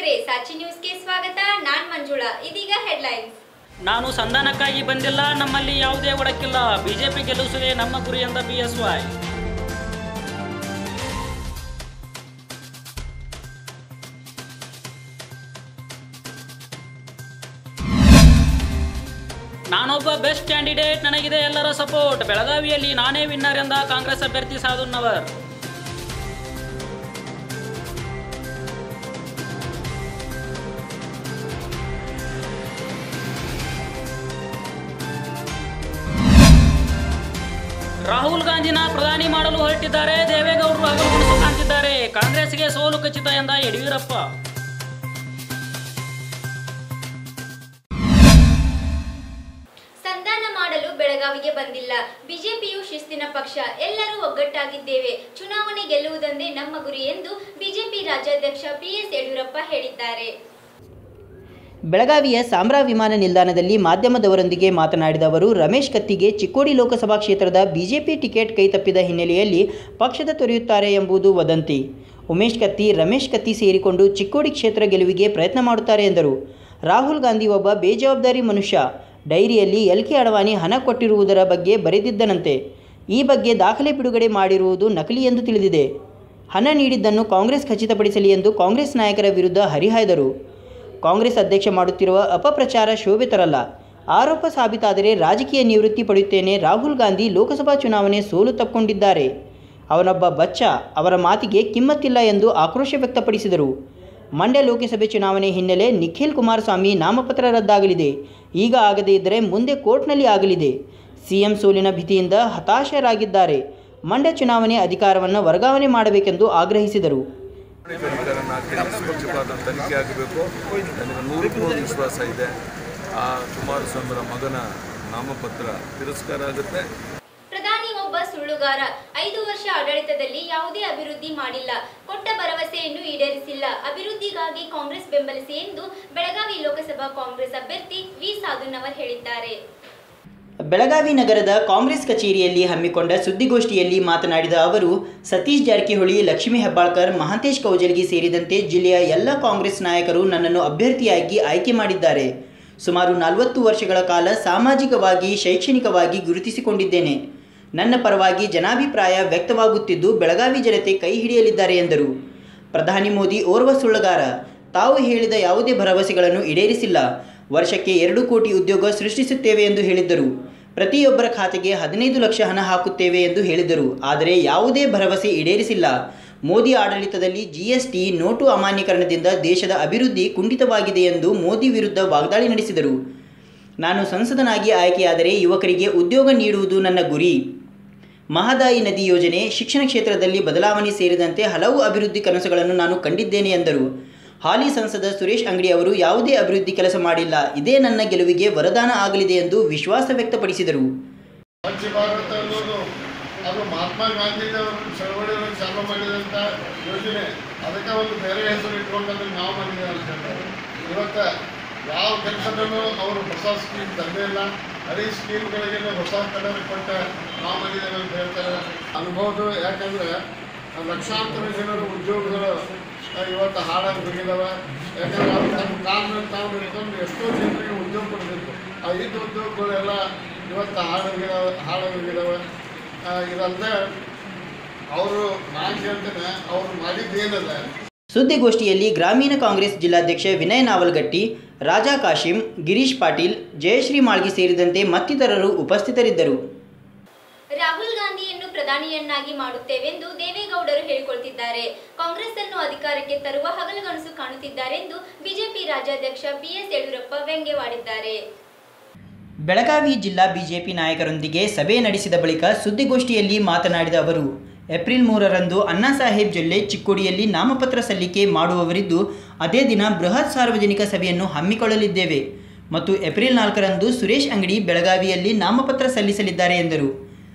ವೀಕ್ಷಕರೇ, ಸಾಚಿ ನ್ಯೂಸ್ಗೆ ಸ್ವಾಗತ. ನಾನು ಮಂಜುಳಾ. ಇದೀಗ ಹೆಡ್ಲೈನ್ಸ್. ನಾನು ಸಂಧಾನಕ್ಕಾಗಿ ಬಂದಿಲ್ಲ, ನಮ್ಮಲ್ಲಿ ಯಾವುದೇ ಒಡಕಿಲ್ಲ, ಬಿಜೆಪಿ ಗೆಲ್ಲಿಸುವುದೇ ನಮ್ಮ ಗುರಿ ಎಂದ ಬಿಎಸ್ವೈ. ನಾನೊಬ್ಬ ಬೆಸ್ಟ್ ಕ್ಯಾಂಡಿಡೇಟ್, ನನಗಿದೆ ಎಲ್ಲರ ಸಪೋರ್ಟ್, ಬೆಳಗಾವಿಯಲ್ಲಿ ನಾನೇ ವಿನ್ನರ್ ಎಂದ ಕಾಂಗ್ರೆಸ್ ಅಭ್ಯರ್ಥಿ ಸಾಧುನವರ್. ರಾಹುಲ್ ಗಾಂಧಿನ ಪ್ರಧಾನಿ ಮಾಡಲು ಹೊರಟಿದ್ದಾರೆ, ದೇವೇಗೌಡರು ಹಗಲು ಕಾಣ್ತಿದ್ದಾರೆ, ಕಾಂಗ್ರೆಸ್ಗೆ ಸೋಲು ಖಚಿತ ಎಂದ ಯಡಿಯೂರಪ್ಪ. ಸಂಧಾನ ಮಾಡಲು ಬೆಳಗಾವಿಗೆ ಬಂದಿಲ್ಲ, ಬಿಜೆಪಿಯು ಶಿಸ್ತಿನ ಪಕ್ಷ, ಎಲ್ಲರೂ ಒಗ್ಗಟ್ಟಾಗಿದ್ದೇವೆ, ಚುನಾವಣೆ ಗೆಲ್ಲುವುದೊಂದೇ ನಮ್ಮ ಗುರಿ ಎಂದು ಬಿಜೆಪಿ ರಾಜ್ಯಾಧ್ಯಕ್ಷ ಬಿಎಸ್ ಯಡಿಯೂರಪ್ಪ ಹೇಳಿದ್ದಾರೆ. ಬೆಳಗಾವಿಯ ಸಾಂಬ್ರಾ ವಿಮಾನ ನಿಲ್ದಾಣದಲ್ಲಿ ಮಾಧ್ಯಮದವರೊಂದಿಗೆ ಮಾತನಾಡಿದ ಅವರು, ರಮೇಶ್ ಕತ್ತಿಗೆ ಚಿಕ್ಕೋಡಿ ಲೋಕಸಭಾ ಕ್ಷೇತ್ರದ ಬಿಜೆಪಿ ಟಿಕೆಟ್ ಕೈತಪ್ಪಿದ ಹಿನ್ನೆಲೆಯಲ್ಲಿ ಪಕ್ಷದ ತೊರೆಯುತ್ತಾರೆ ಎಂಬುದು ವದಂತಿ. ಉಮೇಶ್ ಕತ್ತಿ, ರಮೇಶ್ ಕತ್ತಿ ಸೇರಿಕೊಂಡು ಚಿಕ್ಕೋಡಿ ಕ್ಷೇತ್ರ ಗೆಲುವಿಗೆ ಪ್ರಯತ್ನ ಮಾಡುತ್ತಾರೆ ಎಂದರು. ರಾಹುಲ್ ಗಾಂಧಿ ಒಬ್ಬ ಬೇಜವಾಬ್ದಾರಿ ಮನುಷ್ಯ, ಡೈರಿಯಲ್ಲಿ ಎಲ್ಕೆ ಅಡವಾಣಿ ಹಣ ಕೊಟ್ಟಿರುವುದರ ಬಗ್ಗೆ ಬರೆದಿದ್ದನಂತೆ. ಈ ಬಗ್ಗೆ ದಾಖಲೆ ಬಿಡುಗಡೆ ಮಾಡಿರುವುದು ನಕಲಿ ಎಂದು ತಿಳಿದಿದೆ. ಹಣ ನೀಡಿದ್ದನ್ನು ಕಾಂಗ್ರೆಸ್ ಖಚಿತಪಡಿಸಲಿ ಎಂದು ಕಾಂಗ್ರೆಸ್ ನಾಯಕರ ವಿರುದ್ಧ ಹರಿಹಾಯ್ದರು. ಕಾಂಗ್ರೆಸ್ ಅಧ್ಯಕ್ಷ ಮಾಡುತ್ತಿರುವ ಅಪಪ್ರಚಾರ ಶೋಭೆ ತರಲ್ಲ. ಆರೋಪ ಸಾಬೀತಾದರೆ ರಾಜಕೀಯ ನಿವೃತ್ತಿ ಪಡೆಯುತ್ತೇನೆ. ರಾಹುಲ್ ಗಾಂಧಿ ಲೋಕಸಭಾ ಚುನಾವಣೆ ಸೋಲು ತಪ್ಪಿಕೊಂಡಿದ್ದಾರೆ. ಅವನೊಬ್ಬ ಬಚ್ಚ, ಅವರ ಮಾತಿಗೆ ಕಿಮ್ಮತ್ತಿಲ್ಲ ಎಂದು ಆಕ್ರೋಶ ವ್ಯಕ್ತಪಡಿಸಿದರು. ಮಂಡ್ಯ ಲೋಕಸಭೆ ಚುನಾವಣೆ ಹಿನ್ನೆಲೆ ನಿಖಿಲ್ ಕುಮಾರಸ್ವಾಮಿ ನಾಮಪತ್ರ ರದ್ದಾಗಲಿದೆ. ಈಗ ಆಗದೇ ಇದ್ದರೆ ಮುಂದೆ ಕೋರ್ಟ್ನಲ್ಲಿ ಆಗಲಿದೆ. ಸಿಎಂ ಸೋಲಿನ ಭೀತಿಯಿಂದ ಹತಾಶರಾಗಿದ್ದಾರೆ. ಮಂಡ್ಯ ಚುನಾವಣೆ ಅಧಿಕಾರವನ್ನು ವರ್ಗಾವಣೆ ಮಾಡಬೇಕೆಂದು ಆಗ್ರಹಿಸಿದರು. ನಿಷ್ಪಕ್ಷಪಾತ ತನಿಖೆ ಆಗಬೇಕು. ನನಗೆ 100% ವಿಶ್ವಾಸ ಇದೆ. ಆ ಕುಮಾರಸ್ವಾಮಿರ ಮಗನ ನಾಮಪತ್ರ ತಿರಸ್ಕಾರ ಆಗುತ್ತೆ. ಪ್ರಧಾನಿ ಒಬ್ಬ ಸುಳ್ಳುಗಾರ, 5 ವರ್ಷ ಆಡಳಿತದಲ್ಲಿ ಯಾವುದೇ ಅಭಿವೃದ್ಧಿ ಮಾಡಿಲ್ಲ, ಕೊಟ್ಟ ಭರವಸೆಯನ್ನು ಈಡೇರಿಸಿಲ್ಲ, ಅಭಿವೃದ್ಧಿಗಾಗಿ ಕಾಂಗ್ರೆಸ್ ಬೆಂಬಲಿಸಿ ಎಂದು ಬೆಳಗಾವಿ ಲೋಕಸಭಾ ಕಾಂಗ್ರೆಸ್ ಅಭ್ಯರ್ಥಿ ವಿ ಸಾಧುನವರ್ ಹೇಳಿದ್ದಾರೆ. ಬೆಳಗಾವಿ ನಗರದ ಕಾಂಗ್ರೆಸ್ ಕಚೇರಿಯಲ್ಲಿ ಹಮ್ಮಿಕೊಂಡ ಸುದ್ದಿಗೋಷ್ಠಿಯಲ್ಲಿ ಮಾತನಾಡಿದ ಅವರು, ಸತೀಶ್ ಜಾರಕಿಹೊಳಿ, ಲಕ್ಷ್ಮೀ ಹೆಬ್ಬಾಳ್ಕರ್, ಮಹಾಂತೇಶ್ ಕೌಜಲಗಿ ಸೇರಿದಂತೆ ಜಿಲ್ಲೆಯ ಎಲ್ಲ ಕಾಂಗ್ರೆಸ್ ನಾಯಕರು ನನ್ನನ್ನು ಅಭ್ಯರ್ಥಿಯಾಗಿ ಆಯ್ಕೆ ಮಾಡಿದ್ದಾರೆ. ಸುಮಾರು 40 ವರ್ಷಗಳ ಕಾಲ ಸಾಮಾಜಿಕವಾಗಿ, ಶೈಕ್ಷಣಿಕವಾಗಿ ಗುರುತಿಸಿಕೊಂಡಿದ್ದೇನೆ. ನನ್ನ ಪರವಾಗಿ ಜನಾಭಿಪ್ರಾಯ ವ್ಯಕ್ತವಾಗುತ್ತಿದ್ದು ಬೆಳಗಾವಿ ಜನತೆ ಕೈ ಹಿಡಿಯಲಿದ್ದಾರೆ ಎಂದರು. ಪ್ರಧಾನಿ ಮೋದಿ ಓರ್ವ ಸುಳ್ಳುಗಾರ, ತಾವು ಹೇಳಿದ ಯಾವುದೇ ಭರವಸೆಗಳನ್ನು ಈಡೇರಿಸಿಲ್ಲ. ವರ್ಷಕ್ಕೆ 2 ಕೋಟಿ ಉದ್ಯೋಗ ಸೃಷ್ಟಿಸುತ್ತೇವೆ ಎಂದು ಹೇಳಿದ್ದರು. ಪ್ರತಿಯೊಬ್ಬರ ಖಾತೆಗೆ 15 ಲಕ್ಷ ಹಣ ಹಾಕುತ್ತೇವೆ ಎಂದು ಹೇಳಿದರು. ಆದರೆ ಯಾವುದೇ ಭರವಸೆ ಈಡೇರಿಸಿಲ್ಲ. ಮೋದಿ ಆಡಳಿತದಲ್ಲಿ GST, ನೋಟು ಅಮಾನ್ಯೀಕರಣದಿಂದ ದೇಶದ ಅಭಿವೃದ್ಧಿ ಕುಂಠಿತವಾಗಿದೆ ಎಂದು ಮೋದಿ ವಿರುದ್ಧ ವಾಗ್ದಾಳಿ ನಡೆಸಿದರು. ನಾನು ಸಂಸದನಾಗಿ ಆಯ್ಕೆಯಾದರೆ ಯುವಕರಿಗೆ ಉದ್ಯೋಗ ನೀಡುವುದು ನನ್ನ ಗುರಿ. ಮಹದಾಯಿ ನದಿ ಯೋಜನೆ, ಶಿಕ್ಷಣ ಕ್ಷೇತ್ರದಲ್ಲಿ ಬದಲಾವಣೆ ಸೇರಿದಂತೆ ಹಲವು ಅಭಿವೃದ್ಧಿ ಕನಸುಗಳನ್ನು ನಾನು ಕಂಡಿದ್ದೇನೆ ಎಂದರು. ಹಾಲಿ ಸಂಸದ ಸುರೇಶ್ ಅಂಗಡಿ ಅವರು ಯಾವುದೇ ಅಭಿವೃದ್ಧಿ ಕೆಲಸ ಮಾಡಿಲ್ಲ, ಇದೇ ನನ್ನ ಗೆಲುವಿಗೆ ವರದಾನ ಆಗಲಿದೆ ಎಂದು ವಿಶ್ವಾಸ ವ್ಯಕ್ತಪಡಿಸಿದರು. ಸ್ವಚ್ಛ ಭಾರತ ಅನ್ನೋದು ಅದು ಮಹಾತ್ಮ ಗಾಂಧೀಜಿಯವರು ಚಳವಳಿಯನ್ನು ಚಾಲೂ ಮಾಡಿದಂಥ ಯೋಜನೆ. ಅದಕ್ಕೆ ಒಂದು ಬೇರೆ ಹೆಸರು ಇಟ್ಕೊಂಡ್ರೆ ನಾವು ಮಾಡಿದ್ದೇವೆ ಅಂತ ಹೇಳ್ತಾರೆ. ಇವತ್ತು ಯಾವ ಕೆಲಸದಲ್ಲೂ ಅವರು ಹೊಸ ಸ್ಕೀಮ್ ತಂದೇ ಇಲ್ಲ. ಅದೇ ಸ್ಕೀಮ್ಗಳಿಗೆ ಹೊಸ ಕಲರ್ ಕೊಟ್ಟ ನಾವು ಮಾಡಿದ್ದೇವೆ ಅಂತ ಹೇಳ್ತಾರೆ. ಅನುಭವದು, ಯಾಕಂದರೆ ಲಕ್ಷಾಂತರ ಜನರ ಉದ್ಯೋಗಗಳು ಇವತ್ತು ಹಾಳಾಗಿ ಹೋಗಿದ್ದಾವೆ. ಯಾಕಂದರೆ ಅವ್ರು ತಮ್ಮ ಕಾಲ ಮೇಲೆ ತಾವು ಹಿಡ್ಕೊಂಡು ಎಷ್ಟೋ ಜನರಿಗೆ ಉದ್ಯೋಗ ಕೊಡಬೇಕು. ಆ ಇದ್ದ ಉದ್ಯೋಗಗಳೆಲ್ಲ ಇವತ್ತು ಹಾಳಾಗಿದ್ದಾವೆ. ಇದಲ್ಲದೆ ಅವರು, ನಾನು ಹೇಳ್ತೇನೆ, ಅವರು ಮಾಡಿದ್ದೇನಲ್ಲ. ಸುದ್ದಿಗೋಷ್ಠಿಯಲ್ಲಿ ಗ್ರಾಮೀಣ ಕಾಂಗ್ರೆಸ್ ಜಿಲ್ಲಾಧ್ಯಕ್ಷ ವಿನಯ್ ನಾವಲ್ಗಟ್ಟಿ, ರಾಜಾ ಕಾಶಿಂ, ಗಿರೀಶ್ ಪಾಟೀಲ್, ಜಯಶ್ರೀ ಮಾಳ್ಗಿ ಸೇರಿದಂತೆ ಮತ್ತಿತರರು ಉಪಸ್ಥಿತರಿದ್ದರು. ರಾಹುಲ್ ಗಾಂಧಿಯನ್ನು ಪ್ರಧಾನಿಯನ್ನಾಗಿ ಮಾಡುತ್ತೇವೆಂದು ದೇವೇಗೌಡರು ಹೇಳಿಕೊಳ್ತಿದ್ದಾರೆ. ಕಾಂಗ್ರೆಸ್ ಅನ್ನು ಅಧಿಕಾರಕ್ಕೆ ತರುವ ಹಗಲುಗನಸು ಕಾಣುತ್ತಿದ್ದಾರೆಂದು ಬಿಜೆಪಿ ರಾಜ್ಯಾಧ್ಯಕ್ಷ ಬಿಎಸ್ ಯಡಿಯೂರಪ್ಪ ವ್ಯಂಗ್ಯವಾಡಿದ್ದಾರೆ. ಬೆಳಗಾವಿ ಜಿಲ್ಲಾ ಬಿಜೆಪಿ ನಾಯಕರೊಂದಿಗೆ ಸಭೆ ನಡೆಸಿದ ಬಳಿಕ ಸುದ್ದಿಗೋಷ್ಠಿಯಲ್ಲಿ ಮಾತನಾಡಿದ ಅವರು, ಏಪ್ರಿಲ್ 3ರಂದು ಅಣ್ಣಾಸಾಹೇಬ್ ಜೊಲ್ಲೆ ಚಿಕ್ಕೋಡಿಯಲ್ಲಿ ನಾಮಪತ್ರ ಸಲ್ಲಿಕೆ ಮಾಡುವವರಿದ್ದು ಅದೇ ದಿನ ಬೃಹತ್ ಸಾರ್ವಜನಿಕ ಸಭೆಯನ್ನು ಹಮ್ಮಿಕೊಳ್ಳಲಿದ್ದೇವೆ ಮತ್ತು ಏಪ್ರಿಲ್ 4ರಂದು ಸುರೇಶ್ ಅಂಗಡಿ ಬೆಳಗಾವಿಯಲ್ಲಿ ನಾಮಪತ್ರ ಸಲ್ಲಿಸಲಿದ್ದಾರೆ ಎಂದರು.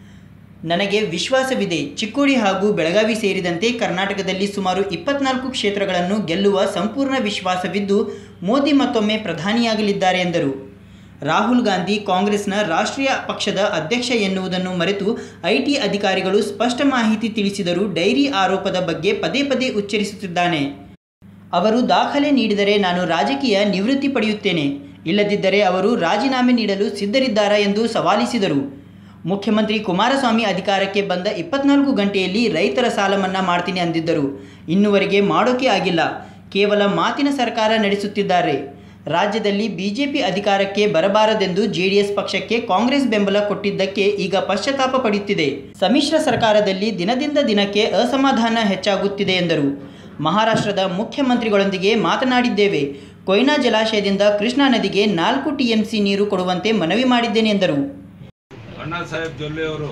ನನಗೆ ವಿಶ್ವಾಸವಿದೆ. ಚಿಕ್ಕೋಡಿ ಹಾಗೂ ಬೆಳಗಾವಿ ಸೇರಿದಂತೆ ಕರ್ನಾಟಕದಲ್ಲಿ ಸುಮಾರು 24 ಕ್ಷೇತ್ರಗಳನ್ನು ಗೆಲ್ಲುವ ಸಂಪೂರ್ಣ ವಿಶ್ವಾಸವಿದ್ದು ಮೋದಿ ಮತ್ತೊಮ್ಮೆ ಪ್ರಧಾನಿಯಾಗಲಿದ್ದಾರೆ ಎಂದರು. ರಾಹುಲ್ ಗಾಂಧಿ ಕಾಂಗ್ರೆಸ್ನ ರಾಷ್ಟ್ರೀಯ ಪಕ್ಷದ ಅಧ್ಯಕ್ಷ ಎನ್ನುವುದನ್ನು ಮರೆತು ಐಟಿ ಅಧಿಕಾರಿಗಳು ಸ್ಪಷ್ಟ ಮಾಹಿತಿ ತಿಳಿಸಿದರೂ ಡೈರಿ ಆರೋಪದ ಬಗ್ಗೆ ಪದೇ ಪದೇ ಉಚ್ಚರಿಸುತ್ತಿದ್ದಾನೆ. ಅವರು ದಾಖಲೆ ನೀಡಿದರೆ ನಾನು ರಾಜಕೀಯ ನಿವೃತ್ತಿ ಪಡೆಯುತ್ತೇನೆ, ಇಲ್ಲದಿದ್ದರೆ ಅವರು ರಾಜೀನಾಮೆ ನೀಡಲು ಸಿದ್ಧರಿದ್ದಾರಾ ಎಂದು ಸವಾಲಿಸಿದರು. ಮುಖ್ಯಮಂತ್ರಿ ಕುಮಾರಸ್ವಾಮಿ ಅಧಿಕಾರಕ್ಕೆ ಬಂದ 24 ಗಂಟೆಯಲ್ಲಿ ರೈತರ ಸಾಲ ಮನ್ನಾ ಮಾಡ್ತೀನಿ ಅಂದಿದ್ದರು. ಇನ್ನುವರೆಗೆ ಮಾಡೋಕೆ ಆಗಿಲ್ಲ. ಕೇವಲ ಮಾತಿನ ಸರ್ಕಾರ ನಡೆಸುತ್ತಿದ್ದಾರೆ. ರಾಜ್ಯದಲ್ಲಿ ಬಿಜೆಪಿ ಅಧಿಕಾರಕ್ಕೆ ಬರಬಾರದೆಂದು ಜೆಡಿಎಸ್ ಪಕ್ಷಕ್ಕೆ ಕಾಂಗ್ರೆಸ್ ಬೆಂಬಲ ಕೊಟ್ಟಿದ್ದಕ್ಕೆ ಈಗ ಪಶ್ಚಾತ್ತಾಪ ಪಡೆಯುತ್ತಿದೆ. ಸಮ್ಮಿಶ್ರ ಸರ್ಕಾರದಲ್ಲಿ ದಿನದಿಂದ ದಿನಕ್ಕೆ ಅಸಮಾಧಾನ ಹೆಚ್ಚಾಗುತ್ತಿದೆ ಎಂದರು. ಮಹಾರಾಷ್ಟ್ರದ ಮುಖ್ಯಮಂತ್ರಿಗಳೊಂದಿಗೆ ಮಾತನಾಡಿದ್ದೇವೆ. ಕೊಯ್ನಾ ಜಲಾಶಯದಿಂದ ಕೃಷ್ಣಾ ನದಿಗೆ 4 TMC ನೀರು ಕೊಡುವಂತೆ ಮನವಿ ಮಾಡಿದ್ದೇನೆ ಎಂದರು. ಅಣ್ಣಾ ಸಾಹೇಬ್ ಜೊಲ್ಲೆ ಅವರು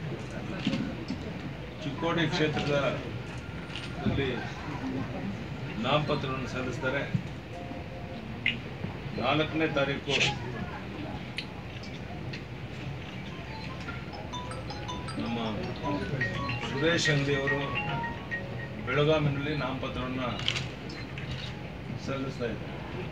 ಚಿಕ್ಕೋಡಿ ಕ್ಷೇತ್ರದಲ್ಲಿ ನಾಮಪತ್ರವನ್ನು ಸಲ್ಲಿಸ್ತಾರೆ. 4ನೇ ತಾರೀಕು ನಮ್ಮ ಸುರೇಶ್ ಅಂಗಡಿ ಅವರು ಬೆಳಗಾವಿನಲ್ಲಿ ನಾಮಪತ್ರವನ್ನು ಸಲ್ಲಿಸ್ತಾ ಇದ್ದಾರೆ.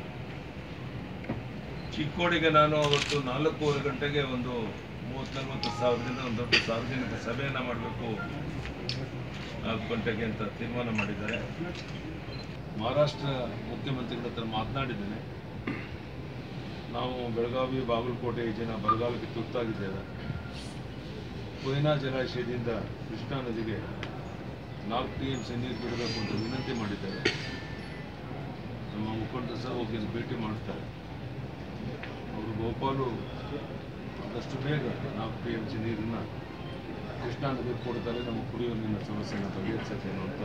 ಚಿಕ್ಕೋಡಿಗೆ ನಾನು ಅವತ್ತು 4:15 ಗಂಟೆಗೆ ಒಂದು 30-40 ಸಾವಿರದಿಂದ ಒಂದು ದೊಡ್ಡ ಸಾರ್ವಜನಿಕ ಸಭೆಯನ್ನು ಮಾಡಬೇಕು 4 ಗಂಟೆಗೆ ಅಂತ ತೀರ್ಮಾನ ಮಾಡಿದ್ದಾರೆ. ಮಹಾರಾಷ್ಟ್ರ ಮುಖ್ಯಮಂತ್ರಿಗಳ ಹತ್ರ ಮಾತನಾಡಿದ್ದೇನೆ. ನಾವು ಬೆಳಗಾವಿ ಬಾಗಲಕೋಟೆ ಜನ ಬರಗಾಲಕ್ಕೆ ತುತ್ತಾಗಿದ್ದೇವೆ. ಕೊಯ್ನಾ ಜಲಾಶಯದಿಂದ ಕೃಷ್ಣಾ ನದಿಗೆ 4 TMC ನೀರು ಬಿಡಬೇಕು ಅಂತ ವಿನಂತಿ ಮಾಡಿದ್ದಾರೆ. ನಮ್ಮ ಮುಖಂಡರು ಸಹ ಹೋಗಿ ಭೇಟಿ ಮಾಡ್ತಾರೆ. ಅವರು ಗೋಪಾಲು ಆದಷ್ಟು ಬೇಗ 4 TMC ನೀರನ್ನು ಕೃಷ್ಣಾ ನದಿಗೆ ಕೊಡ್ತಾರೆ. ನಮ್ಮ ಕುಡಿಯುವ ನೀರಿನ ಸಮಸ್ಯೆಯನ್ನು ಬಗೆಹರಿಸುತ್ತೆ ಅಂತ.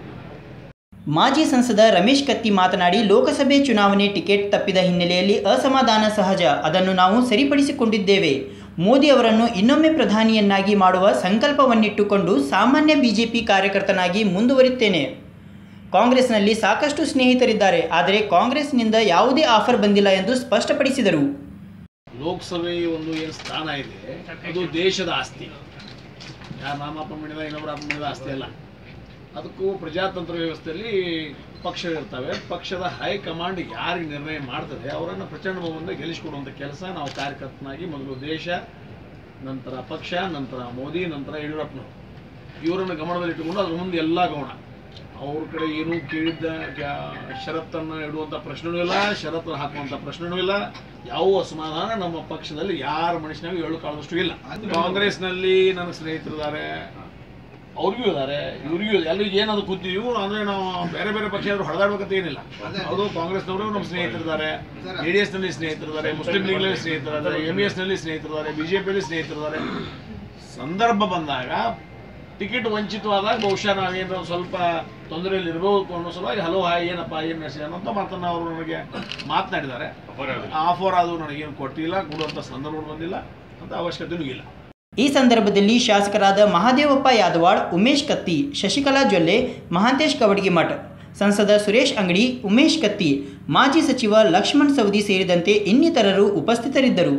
ಮಾಜಿ ಸಂಸದ ರಮೇಶ್ ಕತ್ತಿ ಮಾತನಾಡಿ, ಲೋಕಸಭೆ ಚುನಾವಣೆ ಟಿಕೆಟ್ ತಪ್ಪಿದ ಹಿನ್ನೆಲೆಯಲ್ಲಿ ಅಸಮಾಧಾನ ಸಹಜ, ಅದನ್ನು ನಾವು ಸರಿಪಡಿಸಿಕೊಂಡಿದ್ದೇವೆ. ಮೋದಿ ಅವರನ್ನು ಇನ್ನೊಮ್ಮೆ ಪ್ರಧಾನಿಯನ್ನಾಗಿ ಮಾಡುವ ಸಂಕಲ್ಪವನ್ನಿಟ್ಟುಕೊಂಡು ಸಾಮಾನ್ಯ ಬಿಜೆಪಿ ಕಾರ್ಯಕರ್ತನಾಗಿ ಮುಂದುವರಿಯುತ್ತೇನೆ. ಕಾಂಗ್ರೆಸ್ನಲ್ಲಿ ಸಾಕಷ್ಟು ಸ್ನೇಹಿತರಿದ್ದಾರೆ, ಆದರೆ ಕಾಂಗ್ರೆಸ್ನಿಂದ ಯಾವುದೇ ಆಫರ್ ಬಂದಿಲ್ಲ ಎಂದು ಸ್ಪಷ್ಟಪಡಿಸಿದರು. ಲೋಕಸಭೆ ಒಂದು ಏನು ಸ್ಥಾನ ಇದೆ ಅದು ದೇಶದ ಆಸ್ತಿ. ಯಾರು ನಾಮಪತ್ರ ಮಾಡಿದ ಇನ್ನೊಬ್ಬರ ಮಾಡಿದ ಆಸ್ತಿ ಅಲ್ಲ. ಅದಕ್ಕೂ ಪ್ರಜಾತಂತ್ರ ವ್ಯವಸ್ಥೆಯಲ್ಲಿ ಪಕ್ಷಗಳಿರ್ತವೆ. ಪಕ್ಷದ ಹೈಕಮಾಂಡ್ ಯಾರಿಗೆ ನಿರ್ಣಯ ಮಾಡ್ತದೆ ಅವರನ್ನು ಪ್ರಚಂಡ ಬಹುಮತದಿಂದ ಗೆಲ್ಲಿಸಿಕೊಡುವಂಥ ಕೆಲಸ ನಾವು ಕಾರ್ಯಕರ್ತನಾಗಿ ಮೊದಲು ದೇಶ, ನಂತರ ಪಕ್ಷ, ನಂತರ ಮೋದಿ, ನಂತರ ಯಡಿಯೂರಪ್ಪನವರು ಇವರನ್ನು ಗಮನದಲ್ಲಿಟ್ಟುಕೊಂಡು ಅದ್ರ ಮುಂದೆ ಎಲ್ಲ ಗಮನ. ಅವ್ರ ಕಡೆ ಏನೂ ಕೇಳಿದ್ದ ಷರತ್ತನ್ನು ಇಡುವಂಥ ಪ್ರಶ್ನೆನೂ ಇಲ್ಲ, ಷರತ್ತನ್ನು ಹಾಕುವಂಥ ಪ್ರಶ್ನೆನೂ ಇಲ್ಲ. ಯಾವ ಅಸಮಾಧಾನ ನಮ್ಮ ಪಕ್ಷದಲ್ಲಿ ಯಾರ ಮನುಷ್ಯನಾಗೂ ಹೇಳು ಕಾಳದಷ್ಟು ಇಲ್ಲ. ಕಾಂಗ್ರೆಸ್ನಲ್ಲಿ ನನ್ನ ಸ್ನೇಹಿತರಿದ್ದಾರೆ, ಅವ್ರಿಗೂ ಇದ್ದಾರೆ, ಇವ್ರಿಗೂ ಇದೆ. ಅಲ್ಲಿ ಏನದು ಕೂತಿದ್ದೀವಿ ಅಂದರೆ ನಾವು ಬೇರೆ ಬೇರೆ ಪಕ್ಷ ಹೊಡೆದಾಡ್ಬೇಕಂತ ಏನಿಲ್ಲ. ಅದು ಕಾಂಗ್ರೆಸ್ನವರು ನಮ್ಮ ಸ್ನೇಹಿತರಿದ್ದಾರೆ, JDSನಲ್ಲಿ ಸ್ನೇಹಿತರಿದ್ದಾರೆ, ಮುಸ್ಲಿಂ ಲೀಗ್ನಲ್ಲಿ ಸ್ನೇಹಿತರಿದ್ದಾರೆ, MESನಲ್ಲಿ ಸ್ನೇಹಿತರಿದ್ದಾರೆ, BJPಯಲ್ಲಿ ಸ್ನೇಹಿತರಿದ್ದಾರೆ. ಸಂದರ್ಭ ಬಂದಾಗ ಟಿಕೆಟ್ ವಂಚಿತವಾದಾಗ ಬಹುಶಃ ನಾವೇನು ಸ್ವಲ್ಪ ತೊಂದರೆಯಲ್ಲಿ ಇರಬಹುದು ಅನ್ನೋ ಸಲುವಾಗಿ ಹಲೋ ಏನಪ್ಪ ಏನು ನಡೆಸಿ ಅನ್ನೋಂಥ ಮಾತನ್ನು ಅವರು ನನಗೆ ಮಾತನಾಡಿದ್ದಾರೆ. ಆಫರ್ ಅದು ನನಗೇನು ಕೊಟ್ಟಿಲ್ಲ, ಕೊಡುವಂಥ ಸಂದರ್ಭ ಬಂದಿಲ್ಲ ಅಂತ ಅವಶ್ಯಕತೆಯೂ ಇಲ್ಲ. ಈ ಸಂದರ್ಭದಲ್ಲಿ ಶಾಸಕರಾದ ಮಹಾದೇವಪ್ಪ ಯಾದವಾಡ್, ಉಮೇಶ್ ಕತ್ತಿ, ಶಶಿಕಲಾ ಜೊಲ್ಲೆ, ಮಹಾಂತೇಶ್ ಕವಡಗಿಮಠ್, ಸಂಸದ ಸುರೇಶ್ ಅಂಗಡಿ, ಉಮೇಶ್ ಕತ್ತಿ, ಮಾಜಿ ಸಚಿವ ಲಕ್ಷ್ಮಣ್ ಸವದಿ ಸೇರಿದಂತೆ ಇನ್ನಿತರರು ಉಪಸ್ಥಿತರಿದ್ದರು.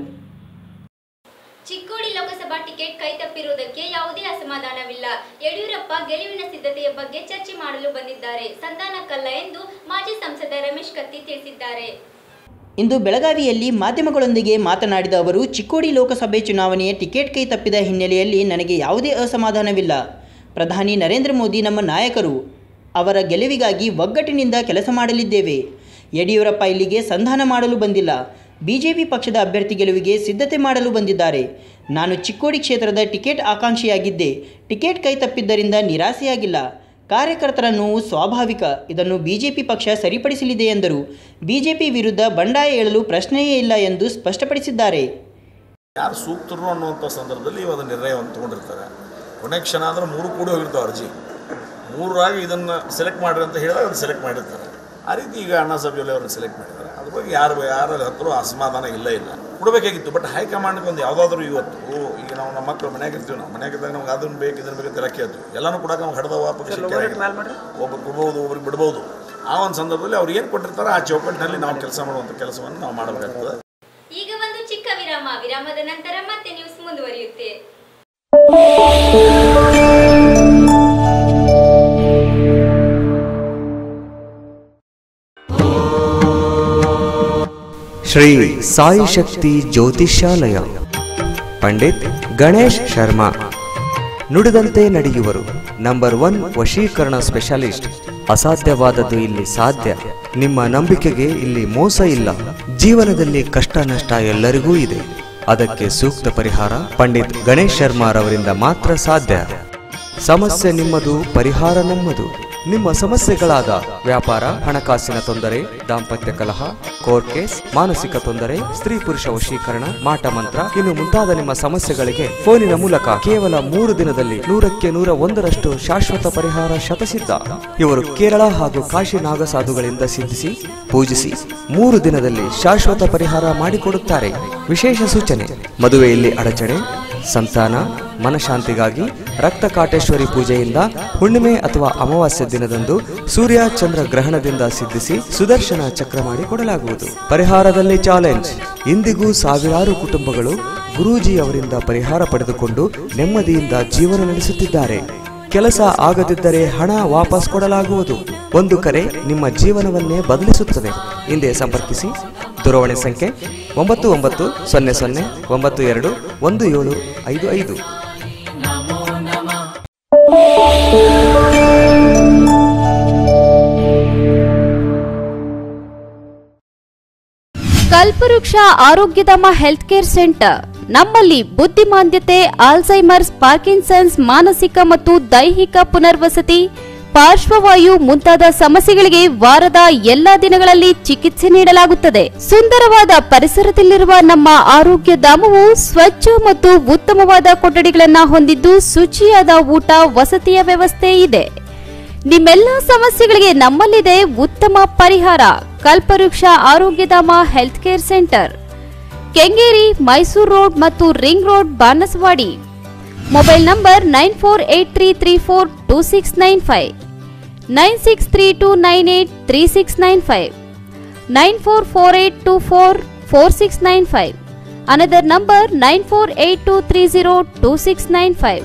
ಚಿಕ್ಕೋಡಿ ಲೋಕಸಭಾ ಟಿಕೆಟ್ ಕೈತಪ್ಪಿರುವುದಕ್ಕೆ ಯಾವುದೇ ಅಸಮಾಧಾನವಿಲ್ಲ. ಯಡಿಯೂರಪ್ಪ ಗೆಲುವಿನ ಸಿದ್ಧತೆಯ ಬಗ್ಗೆ ಚರ್ಚೆ ಮಾಡಲು ಬಂದಿದ್ದಾರೆ, ಸಂಧಾನಕ್ಕಲ್ಲ ಎಂದು ಮಾಜಿ ಸಂಸದ ರಮೇಶ್ ಕತ್ತಿ ತಿಳಿಸಿದ್ದಾರೆ. ಇಂದು ಬೆಳಗಾವಿಯಲ್ಲಿ ಮಾಧ್ಯಮಗಳೊಂದಿಗೆ ಮಾತನಾಡಿದ ಅವರು, ಚಿಕ್ಕೋಡಿ ಲೋಕಸಭೆ ಚುನಾವಣೆಯ ಟಿಕೆಟ್ ಕೈ ತಪ್ಪಿದ ಹಿನ್ನೆಲೆಯಲ್ಲಿ ನನಗೆ ಯಾವುದೇ ಅಸಮಾಧಾನವಿಲ್ಲ. ಪ್ರಧಾನಿ ನರೇಂದ್ರ ಮೋದಿ ನಮ್ಮ ನಾಯಕರು. ಅವರ ಗೆಲುವಿಗಾಗಿ ಒಗ್ಗಟ್ಟಿನಿಂದ ಕೆಲಸ ಮಾಡಲಿದ್ದೇವೆ. ಯಡಿಯೂರಪ್ಪ ಇಲ್ಲಿಗೆ ಸಂಧಾನ ಮಾಡಲು ಬಂದಿಲ್ಲ. ಬಿಜೆಪಿ ಪಕ್ಷದ ಅಭ್ಯರ್ಥಿ ಗೆಲುವಿಗೆ ಸಿದ್ಧತೆ ಮಾಡಲು ಬಂದಿದ್ದಾರೆ. ನಾನು ಚಿಕ್ಕೋಡಿ ಕ್ಷೇತ್ರದ ಟಿಕೆಟ್ ಆಕಾಂಕ್ಷಿಯಾಗಿದ್ದೆ. ಟಿಕೆಟ್ ಕೈ ತಪ್ಪಿದ್ದರಿಂದ ನಿರಾಸೆಯಾಗಿಲ್ಲ. ಕಾರ್ಯಕರ್ತರ ನೋವು ಸ್ವಾಭಾವಿಕ. ಇದನ್ನು ಬಿಜೆಪಿ ಪಕ್ಷ ಸರಿಪಡಿಸಲಿದೆ ಎಂದರು. ಬಿಜೆಪಿ ವಿರುದ್ಧ ಬಂಡಾಯ ಏಳಲು ಪ್ರಶ್ನೆಯೇ ಇಲ್ಲ ಎಂದು ಸ್ಪಷ್ಟಪಡಿಸಿದ್ದಾರೆ. ಯಾರು ಸೂಕ್ತರು ಅನ್ನುವಂಥ ಸಂದರ್ಭದಲ್ಲಿ ಇವಾಗ ನಿರ್ಣಯವನ್ನು ತೊಗೊಂಡಿರ್ತಾರೆ. ಕೊನೆ ಕ್ಷಣ ಅಂದರೆ 3 ಕೂಡಿ ಹೋಗಿರ್ತಾವೆ ಅರ್ಜಿ. 3ರಾಗಿ ಇದನ್ನು ಸೆಲೆಕ್ಟ್ ಮಾಡಿರಿ ಅಂತ ಹೇಳಿದಾಗ ಅದು ಸೆಲೆಕ್ಟ್ ಮಾಡಿರ್ತಾರೆ. ಆ ರೀತಿ ಈಗ ಅಣ್ಣಾ ಸಾಹೇಬ್ ಜೊಲ್ಲೆ ಅವ್ರನ್ನ ಸೆಲೆಕ್ಟ್ ಮಾಡಿದ್ದಾರೆ. ಅದ್ರ ಬಗ್ಗೆ ಯಾರ ಹತ್ತಿರ ಅಸಮಾಧಾನ ಇಲ್ಲ ಕೊಡಬೇಕಾಗಿತ್ತು. ಬಟ್ ಹೈಕಮಾಂಡ್ಗೆ ಒಂದು ಯಾವುದಾದ್ರೂ ಇವತ್ತು ಈಗ ನಾವು ನಮ್ಮ ಮಕ್ಕಳು ಮನೆಯಾಗಿರ್ತೀವಿ, ನಾವು ಮನೆಯಾಗಿದ್ದಾಗ ನಮ್ಗೆ ಅದನ್ನು ಬೇಕು ಇದನ್ನು ಬೇಕು ಅಂತ ಕೇಳ್ತೀವಿ. ಎಲ್ಲನೂ ಕೂಡ ನಮ್ಗೆ ಹಡ್ದವ ಪಕ್ಷಕ್ಕೆ ಒಬ್ಬರು ಕೊಡ್ಬೋದು, ಒಬ್ರಿಗೆ ಬಿಡ್ಬೋದು. ಆ ಒಂದು ಸಂದರ್ಭದಲ್ಲಿ ಅವ್ರು ಏನು ಕೊಟ್ಟಿರ್ತಾರೆ ಆ ಚೌಕಟ್ಟಿನಲ್ಲಿ ನಾವು ಕೆಲಸ ಮಾಡುವಂಥ ಕೆಲಸವನ್ನು ನಾವು ಮಾಡಬೇಕಾಗ್ತದೆ. ಈಗ ಒಂದು ಚಿಕ್ಕ ವಿರಾಮ. ವಿರಾಮದ ನಂತರ ಮತ್ತೆ ನ್ಯೂಸ್ ಮುಂದುವರಿಯುತ್ತೆ. ಶ್ರೀ ಸಾಯಿ ಶಕ್ತಿ ಜ್ಯೋತಿಷ್ಯಾಲಯ, ಪಂಡಿತ್ ಗಣೇಶ್ ಶರ್ಮಾ. ನುಡಿದಂತೆ ನಡೆಯುವರು. ನಂಬರ್ 1 ವಶೀಕರಣ ಸ್ಪೆಷಲಿಸ್ಟ್. ಅಸಾಧ್ಯವಾದದ್ದು ಇಲ್ಲಿ ಸಾಧ್ಯ. ನಿಮ್ಮ ನಂಬಿಕೆಗೆ ಇಲ್ಲಿ ಮೋಸ ಇಲ್ಲ. ಜೀವನದಲ್ಲಿ ಕಷ್ಟ ನಷ್ಟ ಎಲ್ಲರಿಗೂ ಇದೆ. ಅದಕ್ಕೆ ಸೂಕ್ತ ಪರಿಹಾರ ಪಂಡಿತ್ ಗಣೇಶ್ ಶರ್ಮಾರವರಿಂದ ಮಾತ್ರ ಸಾಧ್ಯ. ಸಮಸ್ಯೆ ನಿಮ್ಮದು, ಪರಿಹಾರ ನಮ್ಮದು. ನಿಮ್ಮ ಸಮಸ್ಯೆಗಳಾದ ವ್ಯಾಪಾರ, ಹಣಕಾಸಿನ ತೊಂದರೆ, ದಾಂಪತ್ಯ ಕಲಹ, ಕೋರ್ಟ್ ಕೇಸ್, ಮಾನಸಿಕ ತೊಂದರೆ, ಸ್ತ್ರೀ ಪುರುಷ ವಶೀಕರಣ, ಮಾಟ ಮಂತ್ರ ಇನ್ನು ಮುಂತಾದ ನಿಮ್ಮ ಸಮಸ್ಯೆಗಳಿಗೆ ಫೋನಿನ ಮೂಲಕ ಕೇವಲ 3 ದಿನದಲ್ಲಿ 100ಕ್ಕೆ 101ರಷ್ಟು ಶಾಶ್ವತ ಪರಿಹಾರ ಶತಸಿದ್ಧ. ಇವರು ಕೇರಳ ಹಾಗೂ ಕಾಶಿ ನಾಗಸಾಧುಗಳಿಂದ ಸಿದ್ಧಿಸಿ ಪೂಜಿಸಿ 3 ದಿನದಲ್ಲಿ ಶಾಶ್ವತ ಪರಿಹಾರ ಮಾಡಿಕೊಡುತ್ತಾರೆ. ವಿಶೇಷ ಸೂಚನೆ: ಮದುವೆಯಲ್ಲಿ ಅಡಚಣೆ, ಸಂತಾನ, ಮನಶಾಂತಿಗಾಗಿ ರಕ್ತ ಕಾಟೇಶ್ವರಿ ಪೂಜೆಯಿಂದ ಹುಣ್ಣಿಮೆ ಅಥವಾ ಅಮಾವಾಸ್ಯ ದಿನದಂದು ಸೂರ್ಯ ಚಂದ್ರ ಗ್ರಹಣದಿಂದ ಸಿದ್ಧಿಸಿ ಸುದರ್ಶನ ಚಕ್ರ ಮಾಡಿ ಕೊಡಲಾಗುವುದು. ಪರಿಹಾರದಲ್ಲಿ ಚಾಲೆಂಜ್: ಇಂದಿಗೂ ಸಾವಿರಾರು ಕುಟುಂಬಗಳು ಗುರೂಜಿ ಅವರಿಂದ ಪರಿಹಾರ ಪಡೆದುಕೊಂಡು ನೆಮ್ಮದಿಯಿಂದ ಜೀವನ ನಡೆಸುತ್ತಿದ್ದಾರೆ. ಕೆಲಸ ಆಗದಿದ್ದರೆ ಹಣ ವಾಪಸ್ ಕೊಡಲಾಗುವುದು. ಒಂದು ಕರೆ ನಿಮ್ಮ ಜೀವನವನ್ನೇ ಬದಲಿಸುತ್ತದೆ. ಹಿಂದೆ ಸಂಪರ್ಕಿಸಿ. ದೂರವಾಣಿ ಸಂಖ್ಯೆ 9900921755. ಕಲ್ಪವೃಕ್ಷ ಆರೋಗ್ಯಧಾಮ ಹೆಲ್ತ್ ಕೇರ್ ಸೆಂಟರ್. ನಮ್ಮಲ್ಲಿ ಬುದ್ಧಿಮಾಂದ್ಯತೆ, ಆಲ್ಝೈಮರ್ಸ್, ಪಾರ್ಕಿನ್ಸನ್ಸ್, ಮಾನಸಿಕ ಮತ್ತು ದೈಹಿಕ ಪುನರ್ವಸತಿ, ಪಾರ್ಶ್ವವಾಯು ಮುಂತಾದ ಸಮಸ್ಯೆಗಳಿಗೆ ವಾರದ ಎಲ್ಲಾ ದಿನಗಳಲ್ಲಿ ಚಿಕಿತ್ಸೆ ನೀಡಲಾಗುತ್ತದೆ. ಸುಂದರವಾದ ಪರಿಸರದಲ್ಲಿರುವ ನಮ್ಮ ಆರೋಗ್ಯ ಧಾಮವು ಸ್ವಚ್ಛ ಮತ್ತು ಉತ್ತಮವಾದ ಕೊಠಡಿಗಳನ್ನು ಹೊಂದಿದ್ದು ಶುಚಿಯಾದ ಊಟ, ವಸತಿಯ ವ್ಯವಸ್ಥೆ ಇದೆ. ನಿಮ್ಮೆಲ್ಲ ಸಮಸ್ಯೆಗಳಿಗೆ ನಮ್ಮಲ್ಲಿದೆ ಉತ್ತಮ ಪರಿಹಾರ. Kalpavriksha Arogyadhama health care centre, Kengeri, Mysuru road ಮತ್ತು ring road, Banasawadi. Mobile number 9483342695, 9632983695, 9448244695. Another number 9482302695.